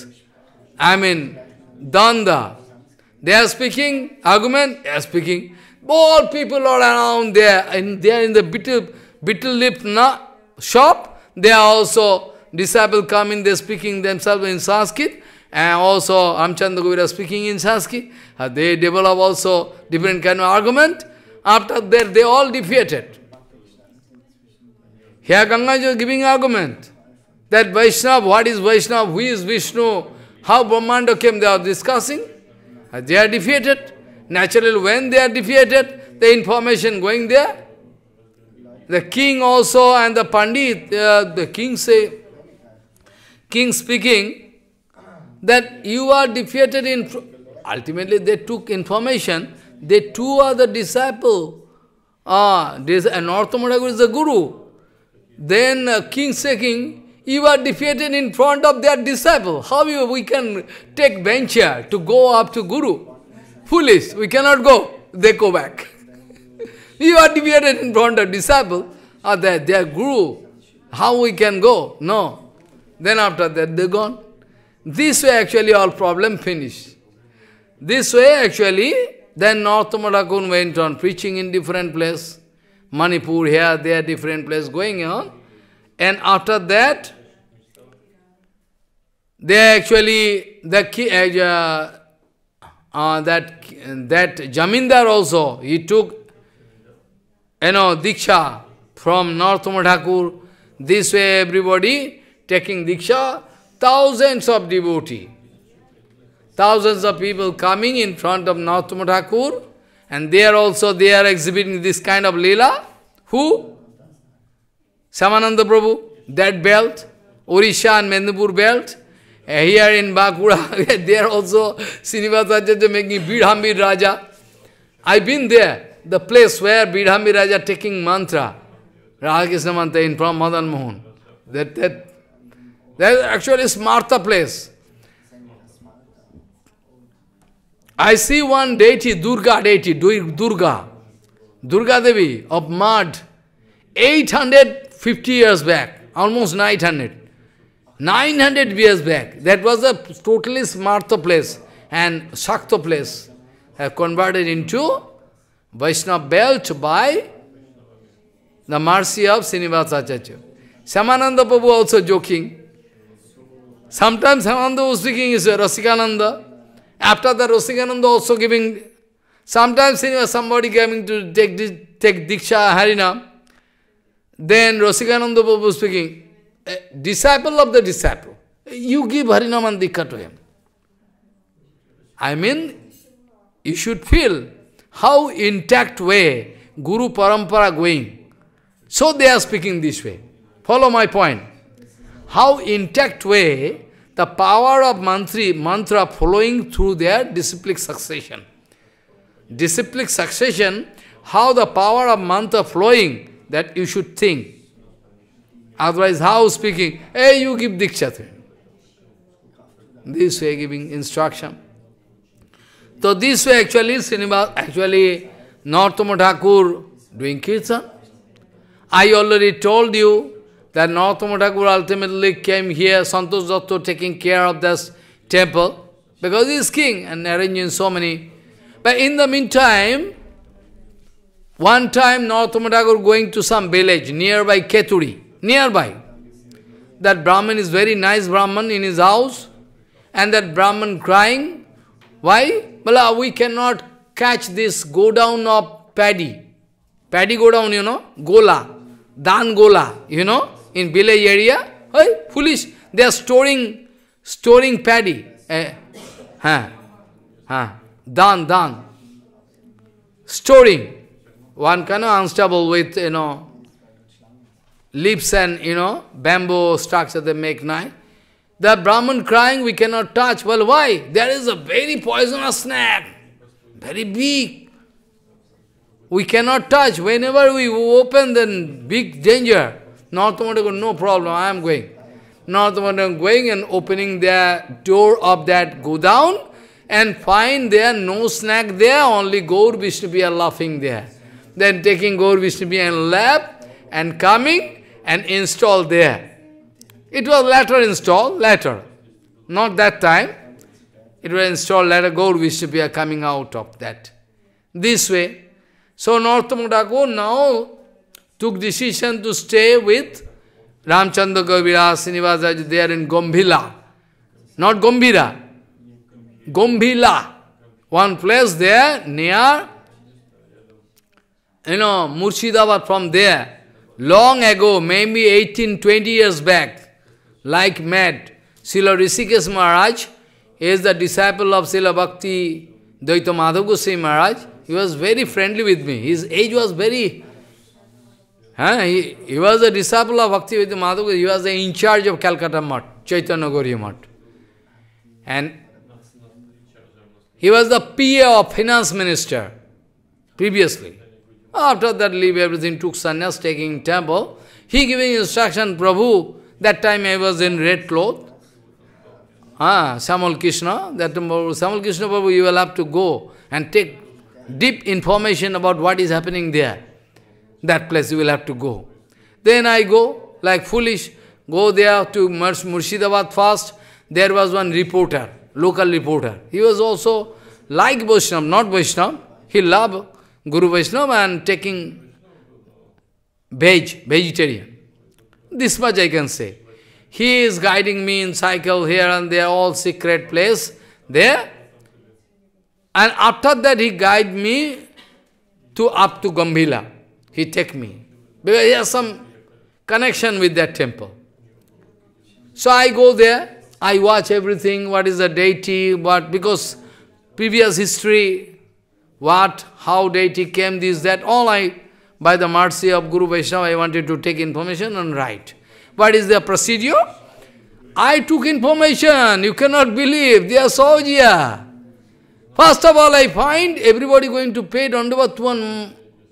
Danda. They are speaking, argument, they are speaking. All people are around there, and they are in the betel leaf shop. They are also, disciples coming, they are speaking themselves in Sanskrit, and also Ramchandra Kaviraj speaking in Sanskrit. They develop also different kind of argument. After that, they all defeated. Here Gangaji is giving argument. That Vaishnava, what is Vaishnava, who is Vishnu, how Brahmanda came, they are discussing. They are defeated. Naturally, when they are defeated, the information going there. The king also and the Pandit, the king speaking, that you are defeated in... Ultimately, they took information. They too are the disciple. Narottama Thakur is the Guru. Then king saying, you are defeated in front of their disciple. How we can take venture to go up to Guru? Foolish, we cannot go. They go back. You are defeated in front of disciple, or their Guru. How we can go? No. Then after that, they gone. This way actually all problem finished. This way actually, then Narottama Thakur went on preaching in different place. Manipur, here, there, different place going on. And after that, they actually, that Jamindar also, he took, Diksha from Narottama Thakur. This way everybody taking Diksha, thousands of devotees. Thousands of people coming in front of Narottama Thakur, and they are exhibiting this kind of Leela. Who? Samananda Prabhu, that belt, Orisha and Mendipur belt. Here in Bakura, they are also Srinivasacharya making Bidhambir Raja. I've been there, the place where Bidhambir Raja taking mantra, Radha Krishna mantra in from Madan Mohan. That actually is Martha place. I see one deity, Durga Devi of mud, 850 years back, almost 900. 900 years back, that was a totally Smartha place and Shakta place, have converted into Vaishnava belt by the mercy of Srinivasacharya. Samananda Prabhu also joking. Sometimes Samananda was speaking is Rasikananda. After that, Rasikananda also giving. Sometimes somebody coming to take Diksha Harinam. Then Rasikananda Prabhu was speaking. Disciple of the disciple. You give Harinam and Diksha to him. I mean, you should feel how intact way Guru Parampara going. So they are speaking this way. Follow my point. How intact way the power of mantra following through their disciplic succession. Disciplic succession, how the power of mantra flowing, that you should think. Otherwise, how speaking? Hey, you give Diksha to him. This way giving instruction. So this way actually, Narottama Thakur doing Kirtan. I already told you that Narottama Thakur ultimately came here, Santosh Datta taking care of this temple, because he is king and arranging so many. But in the meantime, one time Narottama Thakur going to some village nearby Keturi, nearby. That Brahman is very nice Brahman in his house, and that Brahman crying. Why? Well, we cannot catch this go down of paddy. Paddy go down, you know, gola, dan gola, you know, in village area. Hey, foolish, they are storing paddy. Dan. Storing. One kind of unstable with, leaves and, bamboo structure they make nice. The Brahman crying, we cannot touch. Well, why? There is a very poisonous snake, very big. We cannot touch. Whenever we open, then big danger. Narottama Thakur, no problem, I am going. Narottama Thakur going and opening the door of that go down and find there no snake there, only Gaur Vishnu are laughing there. Then taking Gaur Vishnu and lap and coming and install there. It was later installed, later. Not that time. It was installed later, Gaur Vishnu coming out of that. This way. So Narottama Thakur now took decision to stay with Ramchandra Kavira, Srinivasacharya there in Gombhila. Not Gombhira. Gombhila. One place there near, Murshidabad from there. Long ago, maybe 18, 20 years back. Like mad. Srila Rishikesh Maharaj is the disciple of Srila Bhakti Dvaita Madhav Goswami Maharaj. He was very friendly with me. His age was very... He was a disciple of Bhakti Dvaita Madhav Goswami. He was in charge of Calcutta Mutt, Chaitanya Gauriya Mutt. And he was the PA of finance minister previously. After that, leave everything, took sannyas, taking temple. He giving instruction, Prabhu. That time I was in red cloth. Samal Krishna. That Samal Krishna Prabhu, you will have to go and take deep information about what is happening there. That place you will have to go. Then I go, like foolish, go there to Murshidabad first. There was one reporter, local reporter. He was also like Vaishnava, not Vaishnava. He loved Guru Vaishnava and taking vegetarian. This much I can say. He is guiding me in cycle here and there, all secret place there. And after that he guide me to up to Gambhila. He take me. Because he has some connection with that temple. So I go there, I watch everything, what is the deity, what, because previous history, what, how deity came, this, that, all I, by the mercy of Guru Vaishnava, I wanted to take information and write. What is the procedure? I took information, you cannot believe, they are Sahajiya. First of all, I find everybody going to pay Dandavat to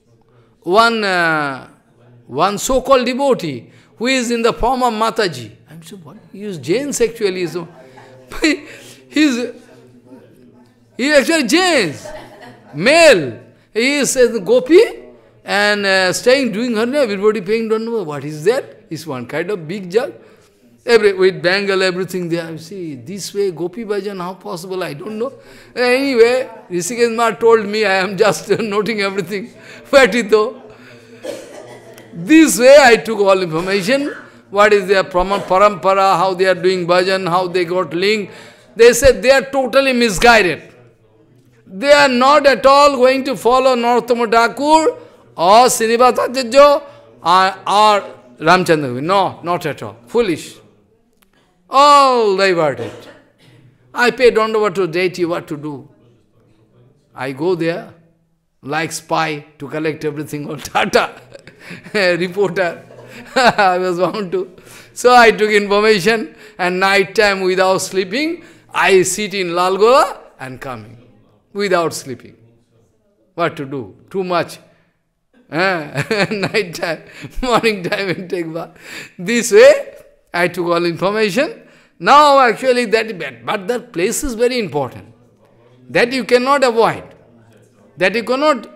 one so-called devotee, who is in the form of Mataji. I'm saying, what? He is Jains actually. So, he is actually Jains, male. He is Gopi and staying, doing Harna, everybody paying Dandavat. What is that? It's one kind of big jug. With bangle, everything there. You see, this way, Gopi Bhajan, how possible, I don't know. Anyway, Rishikesh Maharaj told me, I am just noting everything. Fatito. This way, I took all information. What is their parampara, how they are doing bhajan, how they got linked. They said they are totally misguided. They are not at all going to follow Narottama Thakur or Srinivasa Acharya or Ramchandra. No, not at all. Foolish. All diverted. I pay Dandavat to deity what to do. I go there, like spy, to collect everything on Tata, reporter. I was bound to. So I took information, and night time without sleeping, I sit in Lalgola and coming, without sleeping. What to do? Too much. Night time, morning time and take bath. This way, I took all information. Now actually that is bad. But that place is very important. That you cannot avoid. That you cannot,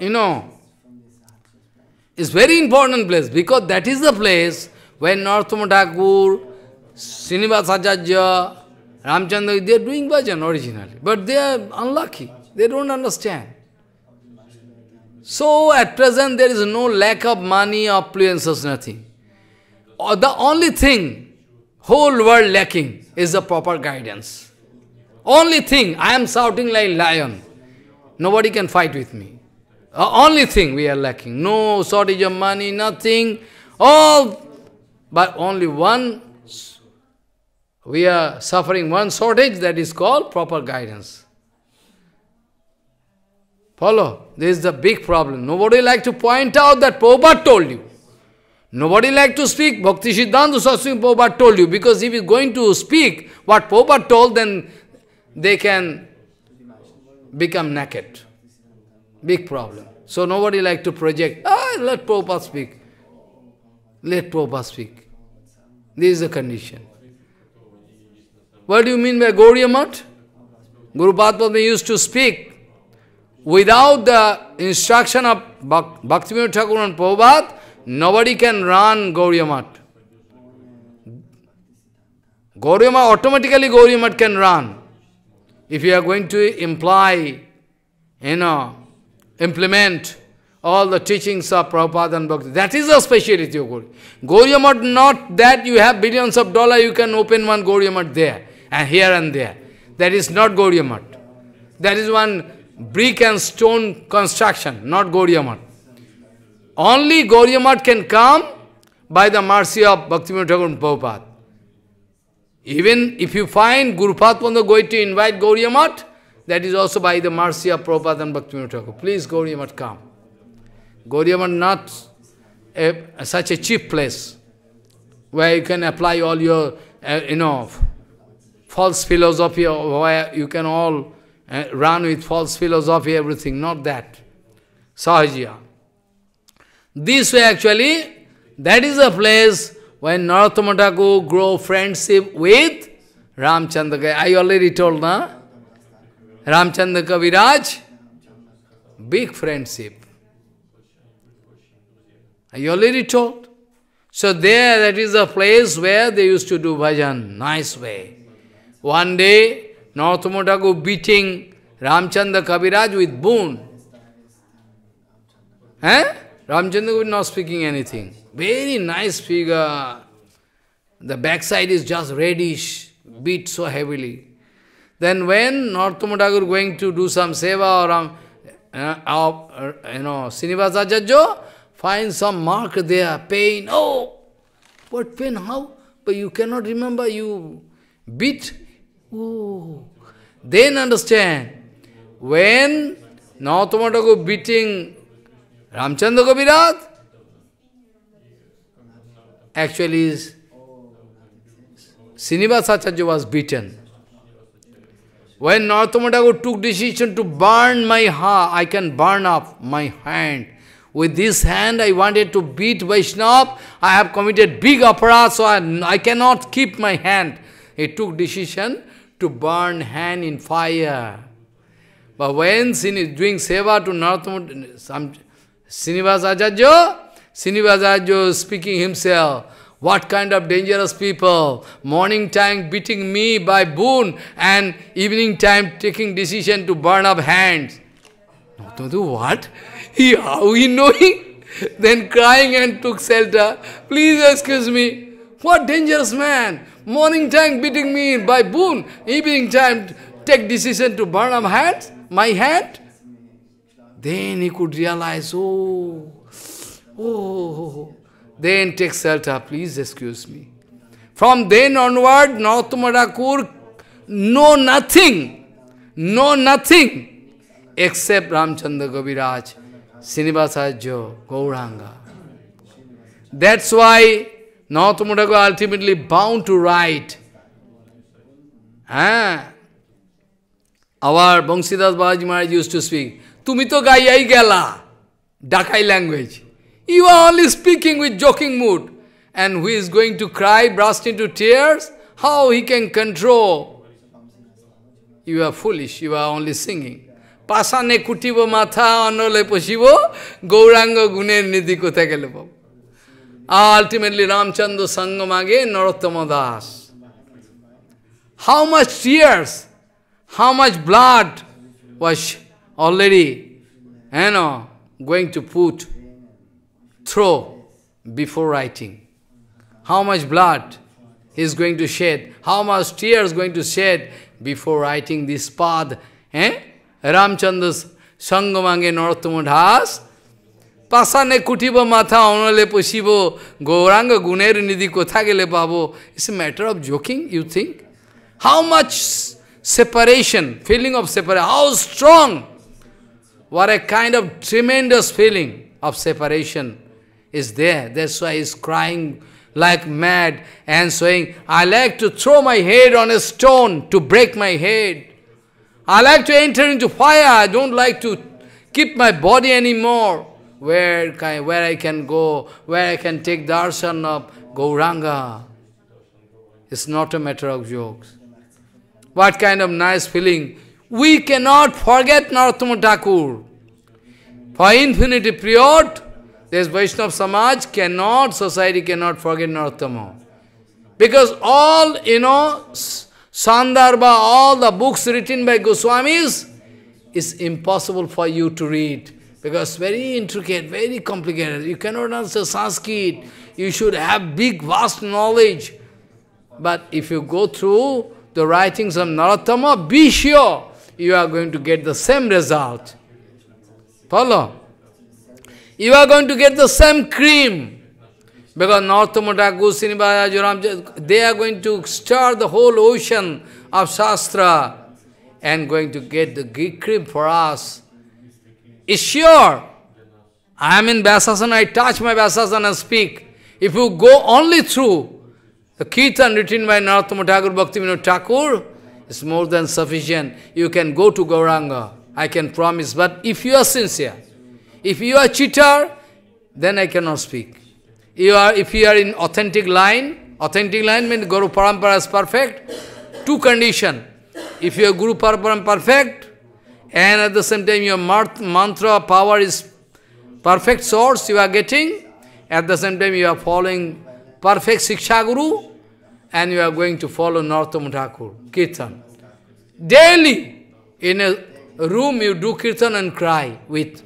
it's very important place, because that is the place when Narottama Thakur, Srinivasa Acharya, Ramchandra, they are doing bhajan originally. But they are unlucky. They don't understand. So at present there is no lack of money, affluences, nothing. The only thing whole world lacking is the proper guidance. Only thing, I am shouting like lion. Nobody can fight with me. Only thing we are lacking. No shortage of money, nothing. All, but only one, we are suffering one shortage, that is called proper guidance. Follow? This is the big problem. Nobody like to point out that Prabhupada told you. Nobody like to speak. Bhakti Siddhanta Saraswati Prabhupada told you. Because if he is going to speak what Prabhupada told, then they can become naked. Big problem. So nobody like to project, let Prabhupada speak. Let Prabhupada speak. This is the condition. What do you mean by Gauriya Math? Guru Padma used to speak without the instruction of Bhakti Vinod Thakur and Prabhupada. Nobody can run Gauriya Math. Gauriya Math, automatically Gauriya Math can run. If you are going to implement all the teachings of Prabhupada and Bhakti. That is the speciality of Gauriya. Gauriya Math, not that you have billions of dollars, you can open one Gauriya Math there, and here and there. That is not Gauriya Math. That is one brick and stone construction, not Gauriya Math. Only Gauriya Math can come by the mercy of Bhakti Vinod Thakur and Prabhupada. Even if you find Guru Padma going to invite Gauriya Math, that is also by the mercy of Prabhupada and Bhakti Vinod Thakur. Please, Gauriya Math, come. Gauriya Math not such a cheap place where you can apply all your, false philosophy, where you can all run with false philosophy, everything. Not that. Sahajiya. This way actually, that is a place when Narottama Thakur grow friendship with Ramchandra. I already told, na? Ramchandra Kaviraj, big friendship. I already told. So there, that is a place where they used to do bhajan, nice way. One day, Narottama Thakur beating Ramchandra Kaviraj with boon. Ramchandra was not speaking anything. Very nice figure. the backside is just reddish, beat so heavily. Then when Narottama Thakur going to do some seva or Srinivasa Acharya, find some mark there, pain. Oh, what pain? How? But you cannot remember, you beat. Oh. Then understand, when Narottama Thakur beating Ramchandra Kaviraj, actually is Srinivasa Acharya was beaten. When Narottama Thakur took decision to burn my heart, I can burn up my hand. With this hand I wanted to beat Vaishnava, I have committed big aparat, so I cannot keep my hand. He took decision to burn hand in fire. But when doing seva to Narottama, Srinivasa Acharya speaking himself, what kind of dangerous people, morning time beating me by boon and evening time taking decision to burn up hands. What? How he knowing? Then crying and took shelter. Please excuse me. What dangerous man? Morning time beating me by boon, evening time take decision to burn up hands, my hand. Then he could realize, oh. Then take shelter, please excuse me. From then onward, Narottama Thakur know nothing except Ramchandra Kaviraj, Srinivasa Acharya, Gauranga. That's why Narottama Thakur ultimately bound to write. Our Bangsidas Babaji Maharaj used to speak, Tumi to gaiyai gela, Dakai language. You are only speaking with joking mood. And who is going to cry, burst into tears? How he can control? You are foolish, you are only singing. Pasane kutibo matha anole poshibo, Gauranga guner nidhi kotha gele babo. Ultimately Ramchandra Sangamage Narottama Das. How much tears, how much blood was already, going to put throw before writing. How much blood he is going to shed, how much tears going to shed before writing this path. Ramchandra Sangamange Narottama Das. Pasane kutiba matha onale poshibo, Gauranga guner nidhi kotha gele babo. It's a matter of joking, you think? How much separation, feeling of separation, how strong, what a kind of tremendous feeling of separation is there. That's why he's crying like mad and saying, I like to throw my head on a stone to break my head. I like to enter into fire. I don't like to keep my body anymore. Where I can go, where I can take darshan of Gauranga. It's not a matter of jokes. What kind of nice feeling. We cannot forget Narottama Thakur. For infinity period, this Vaishnava Samaj society cannot forget Narottama. Because all, Sandarbhas, all the books written by Goswamis, is impossible for you to read. Because very intricate, very complicated. You cannot answer Sanskrit. You should have big, vast knowledge. But if you go through the writings of Narottama, be sure you are going to get the same result. Follow? You are going to get the same cream. Because Narottama Thakur, Srinivasa Acharya, they are going to stir the whole ocean of Shastra and going to get the cream for us. It's sure. I am in Vyasasana, I touch my Vyasasana and speak. If you go only through the Kirtan written by Narottama Thakur, Bhakti Vinod Thakur, it's more than sufficient. You can go to Gauranga, I can promise. But if you are sincere, if you are cheater, then I cannot speak. If you are in authentic line means Guru Parampara is perfect. Two conditions. If your Guru Parampara is perfect, and at the same time your mantra power is perfect source you are getting, at the same time you are following perfect Siksha Guru, and you are going to follow Narottama Thakur, Kirtan. Daily, in a room you do Kirtan and cry with.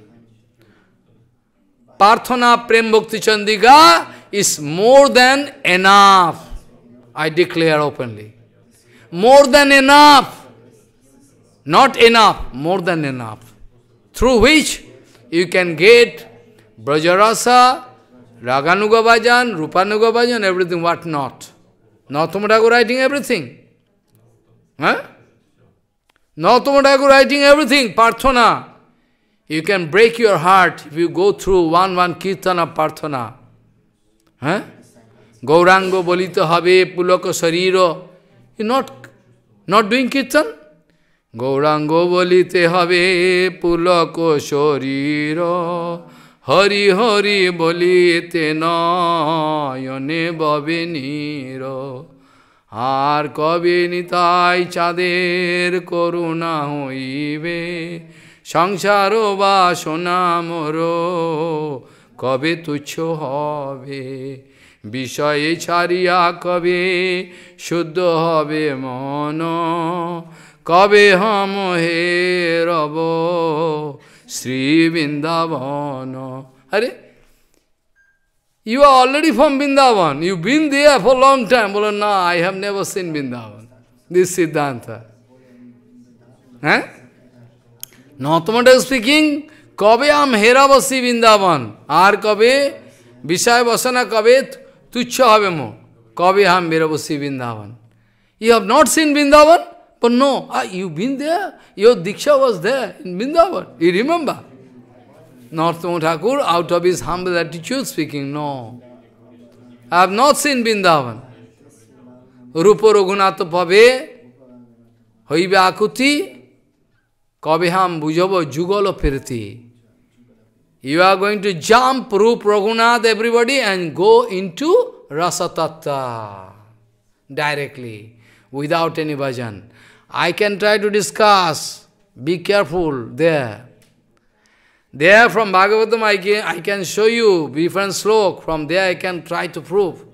Parthana Prem Bhakti Chandika is more than enough. I declare openly. More than enough. Not enough, more than enough. Through which you can get Brajarasa, Raganuga Bhajan, Rupanuga Bhajan, everything, what not. Narottama Thakur writing everything. Huh? Narottama Thakur writing everything, Parthana. You can break your heart if you go through one Kirtan of Parthana. Huh? Gaurango bolita habe pulaka sariro. You're not doing Kirtan? Gaurango bolite habe pulako shariro. Hari Hari bolite nayane babeniro. Ar kabe nitai chader koruna hoibe. Sangsaro basona moro kabe tuchho hobe. Bishaye chariya kabe shuddha hobe mono. Kabe ham he rabo Sri Vrindavana. Hare, you are already from Vrindavan. You've been there for a long time. Well, no, I have never seen Vrindavan. This Siddhanta. Huh? Narottama Thakur speaking, Kabe am heravasi Vrindavan. Ar kabe, Vishaya vasana kabe, tuchha habe mo. Kabe ham heravasi Vrindavan. You have not seen Vrindavan? But no, you've been there. Your Diksha was there in Vrindavan. You remember? Narottama Thakur, out of his humble attitude, speaking, no. I have not seen Vrindavan. Rupa Raghunatha Pave, Hoibe Akuti, Kabeham Bujava Jugala Pirti. You are going to jump Rupa Raghunath, everybody, and go into Rasa Tattva directly, without any bhajan. I can try to discuss, be careful there. There from Bhagavatam I can show you different slok, from there I can try to prove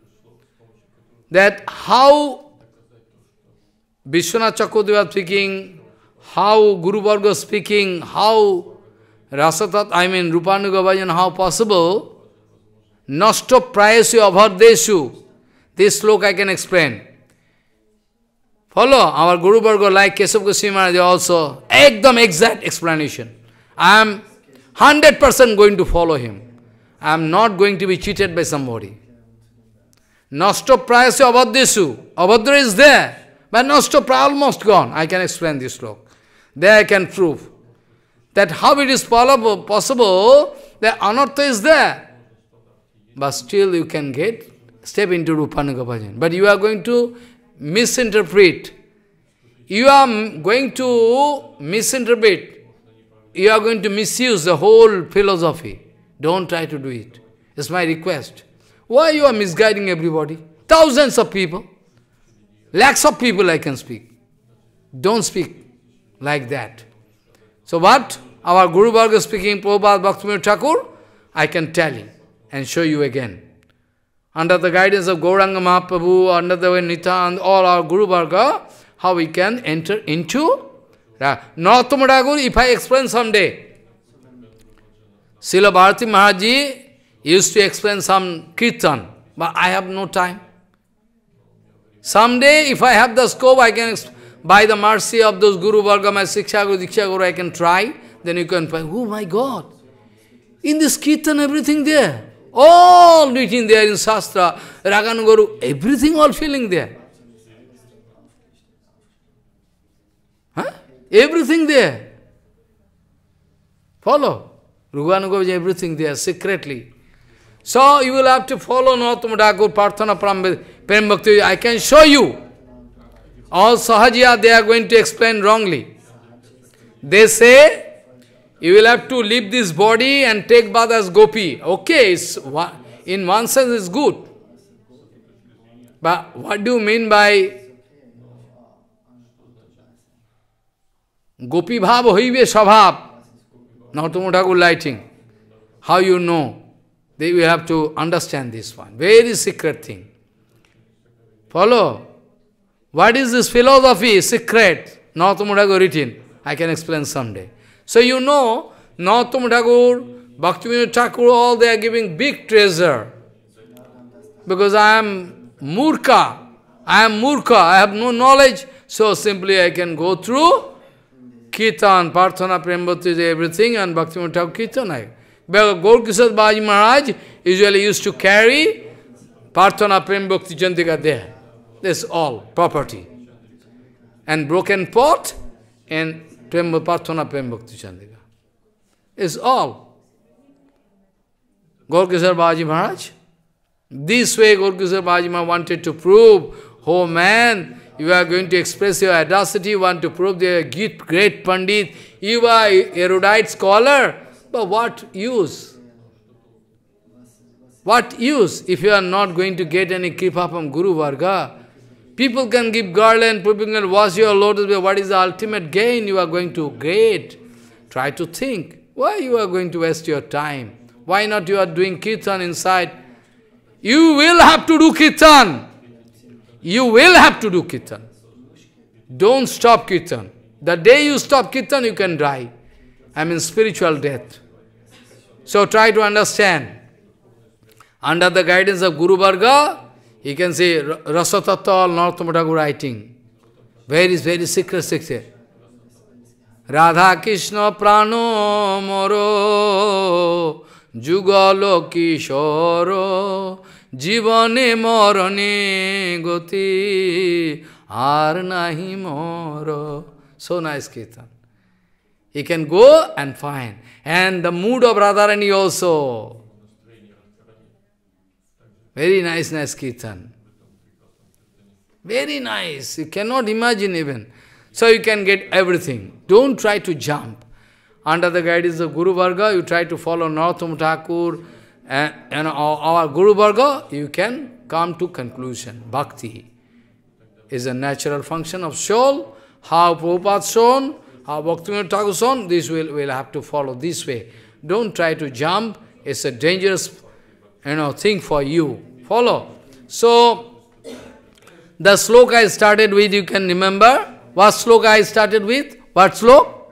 that how Vishwanath Chakravarti speaking, how Guru Varga speaking, how Rasatat, Rupanuga Bhajan, how possible, Nashto Prayasu Abhardeshu, this slok I can explain. Follow our Guru Varga like Keshav Goswami Maharaj also, ekdam exact explanation. I am 100% going to follow him. I am not going to be cheated by somebody. Nashto Prayasu Abhardeshu, Abhadra is there, but Nashto Praya almost gone. I can explain this slok. There I can prove that how it is possible that anartha is there. But still you can step into Rupanuga Bhajan. But you are going to misinterpret. You are going to misinterpret. You are going to misuse the whole philosophy. Don't try to do it. It's my request. Why you are misguiding everybody? Thousands of people. Lakhs of people I can speak. Don't speak like that. So what? Our Guru Varga speaking, Prabhupada Bhakti Thakur, I can tell you and show you again. Under the guidance of Gauranga Mahaprabhu, under the Nitya and all our Guru Varga, how we can enter into Narottama Thakur, if I explain someday. Srila Bharati Maharaj used to explain some Kirtan, but I have no time. Someday, if I have the scope, I can, by the mercy of those Guru Varga, my Siksha Guru, Diksha Guru, I can try. Then you can find, oh my God, in this Kirtan, everything there. All written there in Shastra, Raganugaru, everything all feeling there. Huh? Everything there. Follow. Raganugaru, everything there, secretly. So you will have to follow Narottama Thakur, Prarthana Prem Bhakti. I can show you. All Sahajiya, they are going to explain wrongly. They say, you will have to leave this body and take bath as gopi. Okay, in one sense it's good. But what do you mean by gopi bhav hoibe svabhav? Narottama Thakur lighting. How you know? They will have to understand this one. Very secret thing. Follow. What is this philosophy? Secret. Narottama Thakur written. I can explain someday. So you know, Narottama Thakur, Bhakti Thakur, all they are giving big treasure. Because I am murka. I am murkha, I have no knowledge, so simply I can go through Kirtan, Prarthana, Prem Bhakti, everything, and Bhakti Thakur Kirtan. Gaur Kishore Babaji Maharaj usually used to carry Prarthana, Prem Bhakti, Chantika there. That's all, property. And broken pot, and Prarthana, Prem Bhakti, Chantika. It's all. Gaur Kishore Babaji Maharaj. This way Gaur Kishore Babaji Maharaj wanted to prove, oh man, you are going to express your audacity, you want to prove they are great Pandit, you are erudite scholar, but what use? What use if you are not going to get any kripa from Guru Varga? People can give garland, people can wash your lotus, what is the ultimate gain you are going to get? Try to think, why you are going to waste your time? Why not you are doing kirtan inside? You will have to do kirtan. You will have to do kirtan. Don't stop kirtan. The day you stop kirtan, you can die. I mean spiritual death. So try to understand. Under the guidance of Guru Varga, you can see Rasa Tattva, Narottama Thakur writing. Very secret. Radha Krishna Prano Moro Jugalo Kishoro Jivane Morane Goti Ar Nahi Moro. So nice kirtan. You can go and find. And the mood of Radharani also. Very nice kirtan. Very nice. You cannot imagine even. So you can get everything. Don't try to jump. Under the guidance of Guru Varga, you try to follow Narottama Thakur and our Guru Varga, you can come to conclusion. Bhakti is a natural function of soul. How Prabhupada shown, how Bhakti Thakur shown, this will have to follow this way. Don't try to jump. It's a dangerous thing for you. Follow. So, the sloka I started with, you can remember. What sloka I started with? What sloka?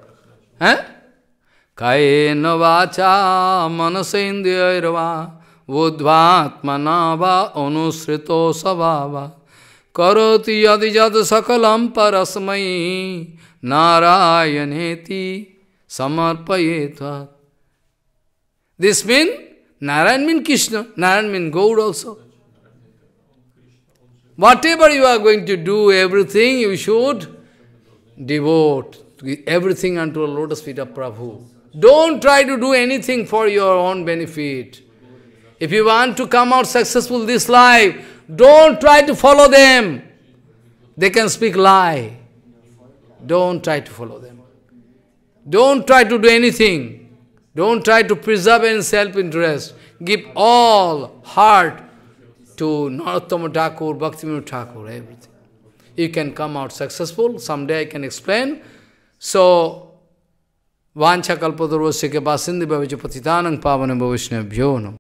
Kayena vacha manasendyairva Budhvatmanava anusrito savava Karoti yadijat sakalam parasmai Narayaneti samarpayetva. This means, Narayan means Krishna, Narayan means God also. Whatever you are going to do, everything you should devote everything unto the lotus feet of Prabhu. Don't try to do anything for your own benefit. If you want to come out successful this life, don't try to follow them. They can speak lie. Don't try to follow them. Don't try to do anything. Don't try to preserve any self-interest. Give all heart to Narottama Thakur, Bhakti Thakur, everything. You can come out successful. Someday I can explain. So, Vancha kalpadurvasya ke basindhi bhavija patitanang pavana bhavishna bhyo.